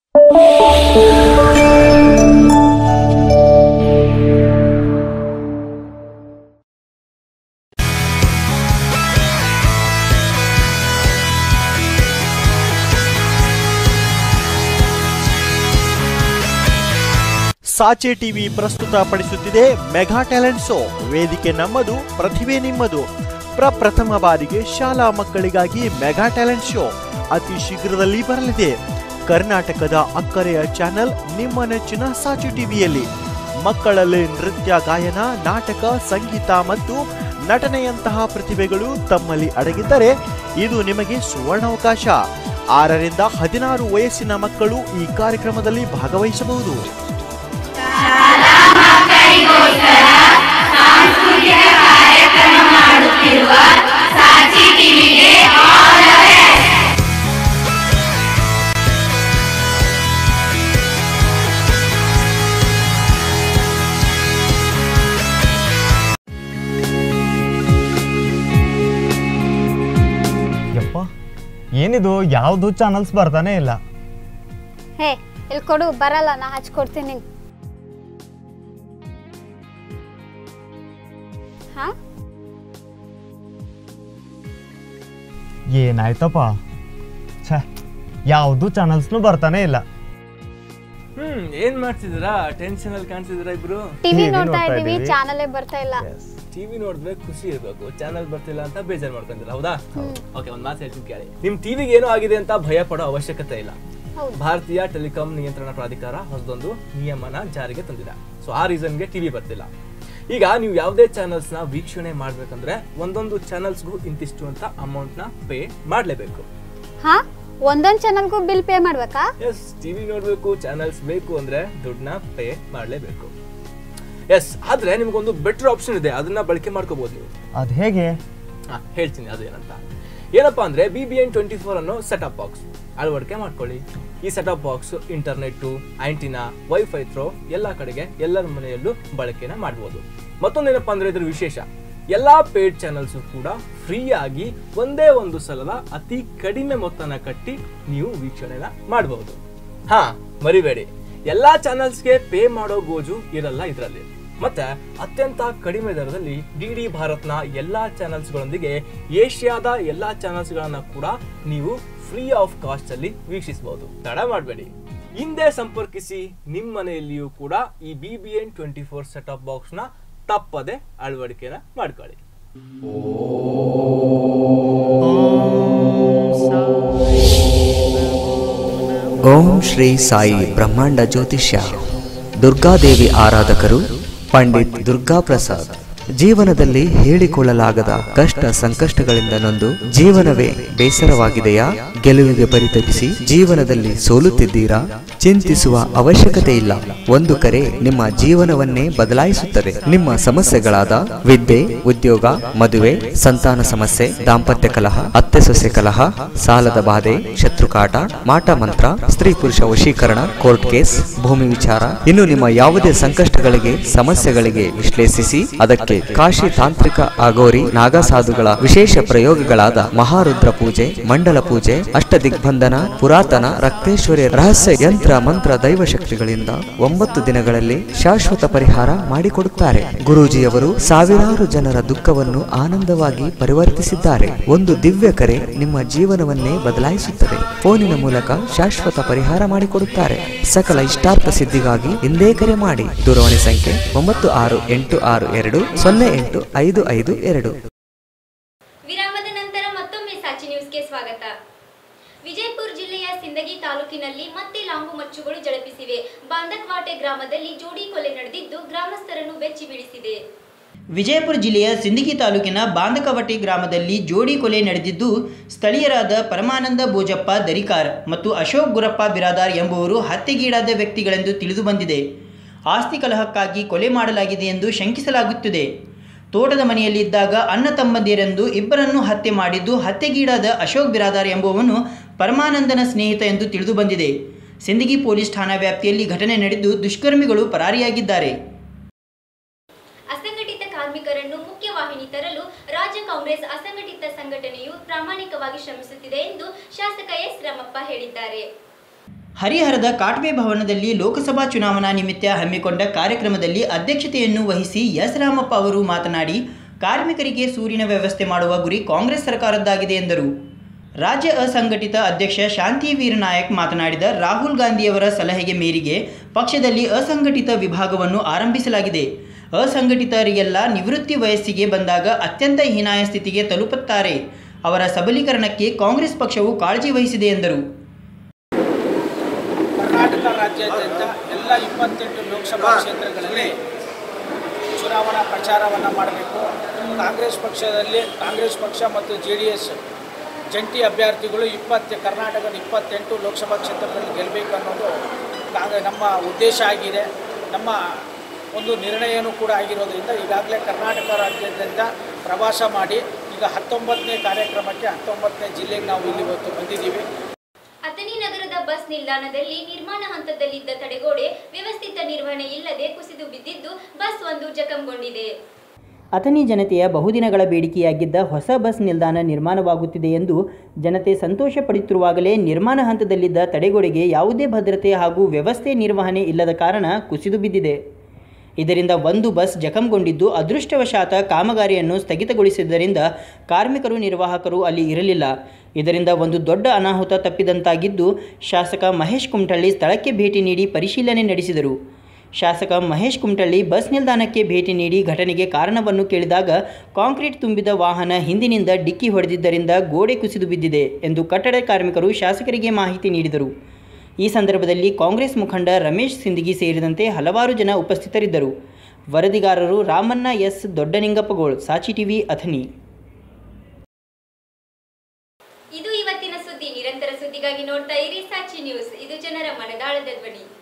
ಸಾಚೆ ಟಿವಿ ಪ್ರಸ್ತುತಪಡಿಸುತ್ತಿದೆ ಮೆಗಾ ಟ್ಯಾಲೆಂಟ್ ಶೋ. ವೇದಿಕೆ ನಮ್ಮದು, ಪ್ರತಿಭೆ ನಿಮ್ಮದು. ಪ್ರಪ್ರಥಮ ಬಾರಿಗೆ ಶಾಲಾ ಮಕ್ಕಳಿಗಾಗಿ ಮೆಗಾ ಟ್ಯಾಲೆಂಟ್ ಶೋ ಅತಿ ಶೀಘ್ರದಲ್ಲಿ ಬರಲಿದೆ. ಕರ್ನಾಟಕದ ಅಕ್ಕರೆಯ ಚಾನೆಲ್ ನಿಮ್ಮ ನೆಚ್ಚಿನ ಸಾಚೆ ಟಿವಿಯಲ್ಲಿ. ಮಕ್ಕಳಲ್ಲಿ ನೃತ್ಯ, ಗಾಯನ, ನಾಟಕ, ಸಂಗೀತ ಮತ್ತು ನಟನೆಯಂತಹ ಪ್ರತಿಭೆಗಳು ತಮ್ಮಲ್ಲಿ ಅಡಗಿದ್ದರೆ ಇದು ನಿಮಗೆ ಸುವರ್ಣಾವಕಾಶ. 6 ರಿಂದ 16 ವಯಸ್ಸಿನ ಮಕ್ಕಳು ಈ ಕಾರ್ಯಕ್ರಮದಲ್ಲಿ ಭಾಗವಹಿಸಬಹುದು. ಏನಿದು ಯಾವುದು ಚಾನಲ್ಸ್ ಬರ್ತಾನೆ ಇಲ್ಲ. ಹೇ ಇಲ್ಲಿ ಕೊಡು, ಬರಲ್ಲ, ನಾ ಹಚ್ಕೊಡ್ತೀನಿ. ಹಾ ಏನಾಯ್ತಪ್ಪ, ಛೇ ಯಾವುದು ಚಾನಲ್ಸ್ನು ಬರ್ತಾನೆ ಇಲ್ಲ. ಏನ್ ಮಾಡ್ತಿದ್ದೀರಾ? ಟೆನ್ಷನ್ ಅಲ್ಲಿ ಕಾಣಿಸಿದಿರಾ ಇಬ್ರು? ಟಿವಿ ನೋಡ್ತಾ ಇದೀವಿ, ಚಾನಲ್ ಬರ್ತಾ ಇಲ್ಲ. ಟಿವಿ ನೋಡ್ಬೇಕು, ಖುಷಿ ಇರ್ಬೇಕು. ಚಾನಲ್ ಬರ್ತಿಲ್ಲ ಅಂತ ಬೇಜಾರ್ ಮಾಡ್ಕೊಂತೀರಾ, ಹೌದಾ? ಓಕೆ, ಒಂದ್ ಮಾತು ಹೇಳ್ತೀನಿ ಕೇಳಿ. ನಿಮ್ ಟಿವಿಗೆ ಏನೋ ಆಗಿದೆ ಅಂತ ಭಯ ಪಡೋ ಅವಶ್ಯಕತೆ ಇಲ್ಲ. ಭಾರತೀಯ ಟೆಲಿಕಾಂ ನಿಯಂತ್ರಣ ಪ್ರಾಧಿಕಾರ ಹೊಸದೊಂದು ನಿಯಮನ ಜಾರಿಗೆ ತಂದಿದೆ. ಸೊ ಆ ರೀಸನ್ಗೆ ಟಿವಿ ಬರ್ತಿಲ್ಲ. ಈಗ ನೀವು ಯಾವುದೇ ಚಾನಲ್ಸ್ ನ ವೀಕ್ಷಣೆ ಮಾಡ್ಬೇಕಂದ್ರೆ ಒಂದೊಂದು ಚಾನಲ್ಸ್ಗೂ ಇಂತಿಷ್ಟು ಅಂತ ಅಮೌಂಟ್ ನ ಪೇ ಮಾಡ್ಲೇಬೇಕು. ಹಾ, ಒಂದೊಂದು ಚಾನಲ್ಗೂ ಬಿಲ್ ಪೇ ಮಾಡ್ಬೇಕಾ? ಎಸ್, ಟಿವಿ ನೋಡ್ಬೇಕು, ಚಾನಲ್ಸ್ ಬೇಕು ಅಂದ್ರೆ ದುಡ್ಡನ್ನ ಪೇ ಮಾಡ್ಲೇಬೇಕು. ಎಸ್, ಆದ್ರೆ ನಿಮ್ಗೊಂದು ಬೆಟರ್ ಆಪ್ಷನ್ ಇದೆ, ಅದನ್ನ ಬಳಕೆ ಮಾಡ್ಕೋಬಹುದು ನೀವು. ಅದ್ ಹೇಗೆ? ಹೇಳ್ತೀನಿ ಅದು ಏನಂತ. ಏನಪ್ಪಾ ಅಂದ್ರೆ BBN 24 ಅನ್ನೋ ಸೆಟಪ್ ಬಾಕ್ಸ್ ಅಳವಡಿಕೆ ಮಾಡ್ಕೊಳ್ಳಿ. ಈ setup box internet, antenna, wifi through ಎಲ್ಲಾ ಕಡೆಗೆ ಎಲ್ಲರ ಮನೆಯಲ್ಲೂ ಬಳಕೆನ ಮಾಡಬಹುದು. ಮತ್ತೊಂದೇನಪ್ಪಾ ಅಂದ್ರೆ ಇದ್ರ ವಿಶೇಷ, ಎಲ್ಲಾ ಪೇಡ್ ಚಾನಲ್ಸ್ ಕೂಡ ಫ್ರೀ ಆಗಿ ಒಂದೇ ಒಂದು ಸಲದ ಅತಿ ಕಡಿಮೆ ಮೊತ್ತನ ಕಟ್ಟಿ ನೀವು ವೀಕ್ಷಣೆನ ಮಾಡಬಹುದು. ಹಾ, ಮರಿಬೇಡಿ, ಎಲ್ಲಾ ಚಾನಲ್ಸ್ಗೆ ಪೇ ಮಾಡೋ ಗೋಜು ಇರಲ್ಲ ಇದರಲ್ಲಿ. ಮತ್ತೆ ಅತ್ಯಂತ ಕಡಿಮೆ ದರದಲ್ಲಿ DD ಭಾರತ್ನ ಎಲ್ಲಾ ಚಾನಲ್ಸ್ಗಳೊಂದಿಗೆ ಏಷ್ಯಾದ ಎಲ್ಲಾ ಚಾನಲ್ಸ್ಗಳನ್ನ ಕೂಡ ನೀವು ಫ್ರೀ ಆಫ್ ಕಾಸ್ಟ್ ಅಲ್ಲಿ ವೀಕ್ಷಿಸಬಹುದು. ತಡ ಮಾಡಬೇಡಿ, ಹಿಂದೆ ಸಂಪರ್ಕಿಸಿ. ನಿಮ್ಮ ಮನೆಯಲ್ಲಿಯೂ ಕೂಡ ಈ BBN 24 ಸೆಟಪ್ ಬಾಕ್ಸ್ ನ ತಪ್ಪದೆ ಅಳವಡಿಕೆನ ಮಾಡ್ಕೊಳ್ಳಿ. ಓಂ ಶ್ರೀ ಸಾಯಿ ಬ್ರಹ್ಮಾಂಡ ಜ್ಯೋತಿಷ್ಯ. ದುರ್ಗಾದೇವಿ ಆರಾಧಕರು ಪಂಡಿತ್ ದುರ್ಗಾ ಪ್ರಸಾದ್. ಜೀವನದಲ್ಲಿ ಹೇಳಿಕೊಳ್ಳಲಾಗದ ಕಷ್ಟ ಸಂಕಷ್ಟಗಳಿಂದ ನೊಂದು ಜೀವನವೇ ಬೇಸರವಾಗಿದೆಯಾ? ಗೆಲುವಿಗೆ ಪರಿತಪಿಸಿ ಜೀವನದಲ್ಲಿ ಸೋಲುತ್ತಿದ್ದೀರಾ? ಚಿಂತಿಸುವ ಅವಶ್ಯಕತೆ ಇಲ್ಲ. ಒಂದು ಕರೆ ನಿಮ್ಮ ಜೀವನವನ್ನೇ ಬದಲಾಯಿಸುತ್ತದೆ. ನಿಮ್ಮ ಸಮಸ್ಯೆಗಳಾದ ವಿದ್ಯೆ, ಉದ್ಯೋಗ, ಮದುವೆ, ಸಂತಾನ ಸಮಸ್ಯೆ, ದಾಂಪತ್ಯ ಕಲಹ, ಅತ್ತೆ ಸೊಸೆ ಕಲಹ, ಸಾಲದ ಬಾಧೆ, ಶತ್ರುಕಾಟ, ಮಾಟ ಮಂತ್ರ, ಸ್ತ್ರೀ ಪುರುಷ ವಶೀಕರಣ, ಕೋರ್ಟ್ ಕೇಸ್, ಭೂಮಿ ವಿಚಾರ, ಇನ್ನು ನಿಮ್ಮ ಯಾವುದೇ ಸಂಕಷ್ಟಗಳಿಗೆ, ಸಮಸ್ಯೆಗಳಿಗೆ ವಿಶ್ಲೇಷಿಸಿ ಅದಕ್ಕೆ ಕಾಶಿ ತಾಂತ್ರಿಕ ಅಗೋರಿ ನಾಗಸಾಧುಗಳ ವಿಶೇಷ ಪ್ರಯೋಗಗಳಾದ ಮಹಾರುದ್ರ ಪೂಜೆ, ಮಂಡಲ ಪೂಜೆ, ಅಷ್ಟದಿಗ್ಬಂಧನ, ಪುರಾತನ ರಕ್ತೇಶ್ವರಿ ರಹಸ್ಯ ಯಂತ್ರ ಮಂತ್ರ ದೈವಶಕ್ತಿಗಳಿಂದ 9 ದಿನಗಳಲ್ಲಿ ಶಾಶ್ವತ ಪರಿಹಾರ ಮಾಡಿಕೊಡುತ್ತಾರೆ. ಗುರೂಜಿಯವರು ಸಾವಿರಾರು ಜನರ ದುಃಖವನ್ನು ಆನಂದವಾಗಿ ಪರಿವರ್ತಿಸಿದ್ದಾರೆ. ಒಂದು ದಿವ್ಯ ಕರೆ ನಿಮ್ಮ ಜೀವನವನ್ನೇ ಬದಲಾಯಿಸುತ್ತದೆ. ಫೋನಿನ ಮೂಲಕ ಶಾಶ್ವತ ಪರಿಹಾರ ಮಾಡಿಕೊಡುತ್ತಾರೆ. ಸಕಲ ಇಷ್ಟಾರ್ಥ ಸಿದ್ಧಿಗಾಗಿ ಇಂದೇ ಕರೆ ಮಾಡಿ. ದೂರವಾಣಿ ಸಂಖ್ಯೆ 9686208552. ವಿರಾಮದ ನಂತರ ಮತ್ತೊಮ್ಮೆ ಸಾಚಿ ನ್ಯೂಸ್ಗೆ ಸ್ವಾಗತ. ವಿಜಯಪುರ ಜಿಲ್ಲೆಯ ಸಿಂದಗಿ ತಾಲೂಕಿನಲ್ಲಿ ಮತ್ತೆ ಲಾಂಗು ಮಚ್ಚುಗಳು ಜಳಪಿಸಿವೆ. ಬಾಂದಕ್ವಾಟೆ ಗ್ರಾಮದಲ್ಲಿ ಜೋಡಿ ಕೊಲೆ ನಡೆದಿದ್ದು ಗ್ರಾಮಸ್ಥರನ್ನು ಬೆಚ್ಚಿ ಬೀಳಿಸಿದೆ. ವಿಜಯಪುರ ಜಿಲ್ಲೆಯ ಸಿಂದಗಿ ತಾಲೂಕಿನ ಬಾಂದಕವಟಿ ಗ್ರಾಮದಲ್ಲಿ ಜೋಡಿ ಕೊಲೆ ನಡೆದಿದ್ದು ಸ್ಥಳೀಯರಾದ ಪರಮಾನಂದ ಬೋಜಪ್ಪ ದರಿಕಾರ್ ಮತ್ತು ಅಶೋಕ್ ಗುರಪ್ಪ ಬಿರಾದಾರ್ ಎಂಬುವರು ಹತ್ಯೆಗೀಡಾದ ವ್ಯಕ್ತಿಗಳೆಂದು ತಿಳಿದು ಬಂದಿದೆ. ಆಸ್ತಿ ಕಲಹಕ್ಕಾಗಿ ಕೊಲೆ ಮಾಡಲಾಗಿದೆ ಎಂದು ಶಂಕಿಸಲಾಗುತ್ತಿದೆ. ತೋಟದ ಮನೆಯಲ್ಲಿದ್ದಾಗ ಅಣ್ಣ ತಮ್ಮಂದಿರೆಂದು ಇಬ್ಬರನ್ನು ಹತ್ಯೆ ಮಾಡಿದ್ದು ಹತ್ಯೆಗೀಡಾದ ಅಶೋಕ್ ಬಿರಾದಾರ್ ಎಂಬುವನು ಪರಮಾನಂದನ ಸ್ನೇಹಿತ ಎಂದು ತಿಳಿದು ಬಂದಿದೆ. ಸಿಂದಗಿ ಪೊಲೀಸ್ ಠಾಣಾ ವ್ಯಾಪ್ತಿಯಲ್ಲಿ ಘಟನೆ ನಡೆದು ದುಷ್ಕರ್ಮಿಗಳು ಪರಾರಿಯಾಗಿದ್ದಾರೆ. ಅಸಂಘಟಿತ ಕಾರ್ಮಿಕರನ್ನು ಮುಖ್ಯವಾಹಿನಿ ತರಲು ರಾಜ್ಯ ಕಾಂಗ್ರೆಸ್ ಅಸಂಘಟಿತ ಸಂಘಟನೆಯು ಪ್ರಾಮಾಣಿಕವಾಗಿ ಶ್ರಮಿಸುತ್ತಿದೆ ಎಂದು ಶಾಸಕ ಎಸ್ ರಾಮಪ್ಪ ಹೇಳಿದ್ದಾರೆ. ಹರಿಹರದ ಕಾಟ್ವೆ ಭವನದಲ್ಲಿ ಲೋಕಸಭಾ ಚುನಾವಣಾ ನಿಮಿತ್ತ ಹಮ್ಮಿಕೊಂಡ ಕಾರ್ಯಕ್ರಮದಲ್ಲಿ ಅಧ್ಯಕ್ಷತೆಯನ್ನು ವಹಿಸಿ ಎಸ್ ರಾಮಪ್ಪ ಅವರು ಮಾತನಾಡಿ, ಕಾರ್ಮಿಕರಿಗೆ ಸೂರಿನ ವ್ಯವಸ್ಥೆ ಮಾಡುವ ಗುರಿ ಕಾಂಗ್ರೆಸ್ ಸರ್ಕಾರದ್ದಾಗಿದೆ ಎಂದರು. ರಾಜ್ಯ ಅಸಂಘಟಿತ ಅಧ್ಯಕ್ಷ ಶಾಂತಿವೀರ್ ನಾಯಕ್ ಮಾತನಾಡಿದ, ರಾಹುಲ್ ಗಾಂಧಿಯವರ ಸಲಹೆಗೆ ಮೇರೆಗೆ ಪಕ್ಷದಲ್ಲಿ ಅಸಂಘಟಿತ ವಿಭಾಗವನ್ನು ಆರಂಭಿಸಲಾಗಿದೆ. ಅಸಂಘಟಿತರಿಗೆಲ್ಲ ನಿವೃತ್ತಿ ವಯಸ್ಸಿಗೆ ಬಂದಾಗ ಅತ್ಯಂತ ಹೀನಾಯ ಸ್ಥಿತಿಗೆ ತಲುಪುತ್ತಾರೆ. ಅವರ ಸಬಲೀಕರಣಕ್ಕೆ ಕಾಂಗ್ರೆಸ್ ಪಕ್ಷವು ಕಾಳಜಿ ವಹಿಸಿದೆ ಎಂದರು. ಕರ್ನಾಟಕ ರಾಜ್ಯಾದ್ಯಂತ ಎಲ್ಲ 28 ಲೋಕಸಭಾ ಕ್ಷೇತ್ರಗಳಲ್ಲಿ ಚುನಾವಣಾ ಪ್ರಚಾರವನ್ನು ಮಾಡಬೇಕು. ಕಾಂಗ್ರೆಸ್ ಪಕ್ಷ ಮತ್ತು JDS ಜಂಟಿ ಅಭ್ಯರ್ಥಿಗಳು ಕರ್ನಾಟಕದ 28 ಲೋಕಸಭಾ ಕ್ಷೇತ್ರದಲ್ಲಿ ಗೆಲ್ಲಬೇಕು ಅನ್ನೋದು ನಮ್ಮ ಉದ್ದೇಶ ಆಗಿದೆ. ನಮ್ಮ ಒಂದು ನಿರ್ಣಯನೂ ಕೂಡ ಆಗಿರೋದ್ರಿಂದ ಈಗಾಗಲೇ ಕರ್ನಾಟಕ ರಾಜ್ಯಾದ್ಯಂತ ಪ್ರವಾಸ ಮಾಡಿ ಈಗ 19ನೇ ಕಾರ್ಯಕ್ರಮಕ್ಕೆ 19ನೇ ಜಿಲ್ಲೆಗೆ ನಾವು ಇಲ್ಲಿ ಇವತ್ತು ಬಂದಿದ್ದೀವಿ. ಅಥಣಿ ನಗರದ ಬಸ್ ನಿಲ್ದಾಣದಲ್ಲಿ ನಿರ್ಮಾಣ ಹಂತದಲ್ಲಿದ್ದ ತಡೆಗೋಡೆ ವ್ಯವಸ್ಥಿತ ನಿರ್ವಹಣೆ ಇಲ್ಲದೆ ಕುಸಿದು ಬಿದ್ದಿದ್ದು ಬಸ್ ಒಂದು ಜಖಂಗೊಂಡಿದೆ. ಅಥಣಿ ಜನತೆಯ ಬಹುದಿನಗಳ ಬೇಡಿಕೆಯಾಗಿದ್ದ ಹೊಸ ಬಸ್ ನಿಲ್ದಾಣ ನಿರ್ಮಾಣವಾಗುತ್ತಿದೆ ಎಂದು ಜನತೆ ಸಂತೋಷ ಪಡುತ್ತಿರುವಾಗಲೇ ನಿರ್ಮಾಣ ಹಂತದಲ್ಲಿದ್ದ ತಡೆಗೋಡೆಗೆ ಯಾವುದೇ ಭದ್ರತೆ ಹಾಗೂ ವ್ಯವಸ್ಥೆ ನಿರ್ವಹಣೆ ಇಲ್ಲದ ಕಾರಣ ಕುಸಿದು ಬಿದ್ದಿದೆ. ಇದರಿಂದ ಒಂದು ಬಸ್ ಜಖಂಗೊಂಡಿದ್ದು, ಅದೃಷ್ಟವಶಾತ್ ಕಾಮಗಾರಿಯನ್ನು ಸ್ಥಗಿತಗೊಳಿಸಿದ್ದರಿಂದ ಕಾರ್ಮಿಕರು ನಿರ್ವಾಹಕರು ಅಲ್ಲಿ ಇರಲಿಲ್ಲ. ಇದರಿಂದ ಒಂದು ದೊಡ್ಡ ಅನಾಹುತ ತಪ್ಪಿದಂತಾಗಿದ್ದು, ಶಾಸಕ ಮಹೇಶ್ ಕುಮಟಳ್ಳಿ ಸ್ಥಳಕ್ಕೆ ಭೇಟಿ ನೀಡಿ ಪರಿಶೀಲನೆ ನಡೆಸಿದರು. ಶಾಸಕ ಮಹೇಶ್ ಕುಮಟಳ್ಳಿ ಬಸ್ ನಿಲ್ದಾಣಕ್ಕೆ ಭೇಟಿ ನೀಡಿ ಘಟನೆಗೆ ಕಾರಣವನ್ನು ಕೇಳಿದಾಗ, ಕಾಂಕ್ರೀಟ್ ತುಂಬಿದ ವಾಹನ ಹಿಂದಿನಿಂದ ಡಿಕ್ಕಿ ಹೊಡೆದಿದ್ದರಿಂದ ಗೋಡೆ ಕುಸಿದು ಬಿದ್ದಿದೆ ಎಂದು ಕಟ್ಟಡ ಕಾರ್ಮಿಕರು ಶಾಸಕರಿಗೆ ಮಾಹಿತಿ ನೀಡಿದರು. ಈ ಸಂದರ್ಭದಲ್ಲಿ ಕಾಂಗ್ರೆಸ್ ಮುಖಂಡ ರಮೇಶ್ ಸಿಂದಗಿ ಸೇರಿದಂತೆ ಹಲವಾರು ಜನ ಉಪಸ್ಥಿತರಿದ್ದರು. ವರದಿಗಾರರು ರಾಮಣ್ಣ ಎಸ್ ದೊಡ್ಡನಿಂಗಪ್ಪಗೋಳ್, ಸಾಚಿ ಟಿವಿ, ಅಥಣಿ. ಇದು ಇವತ್ತಿನ ಸುದ್ದಿ. ನಿರಂತರ ಸುದ್ದಿಗಾಗಿ ನೋಡ್ತಾ ಇರಿ ಸಾಚಿ ನ್ಯೂಸ್. ಇದು ಜನರ ಮನದಾಳದ ಧ್ವನಿ.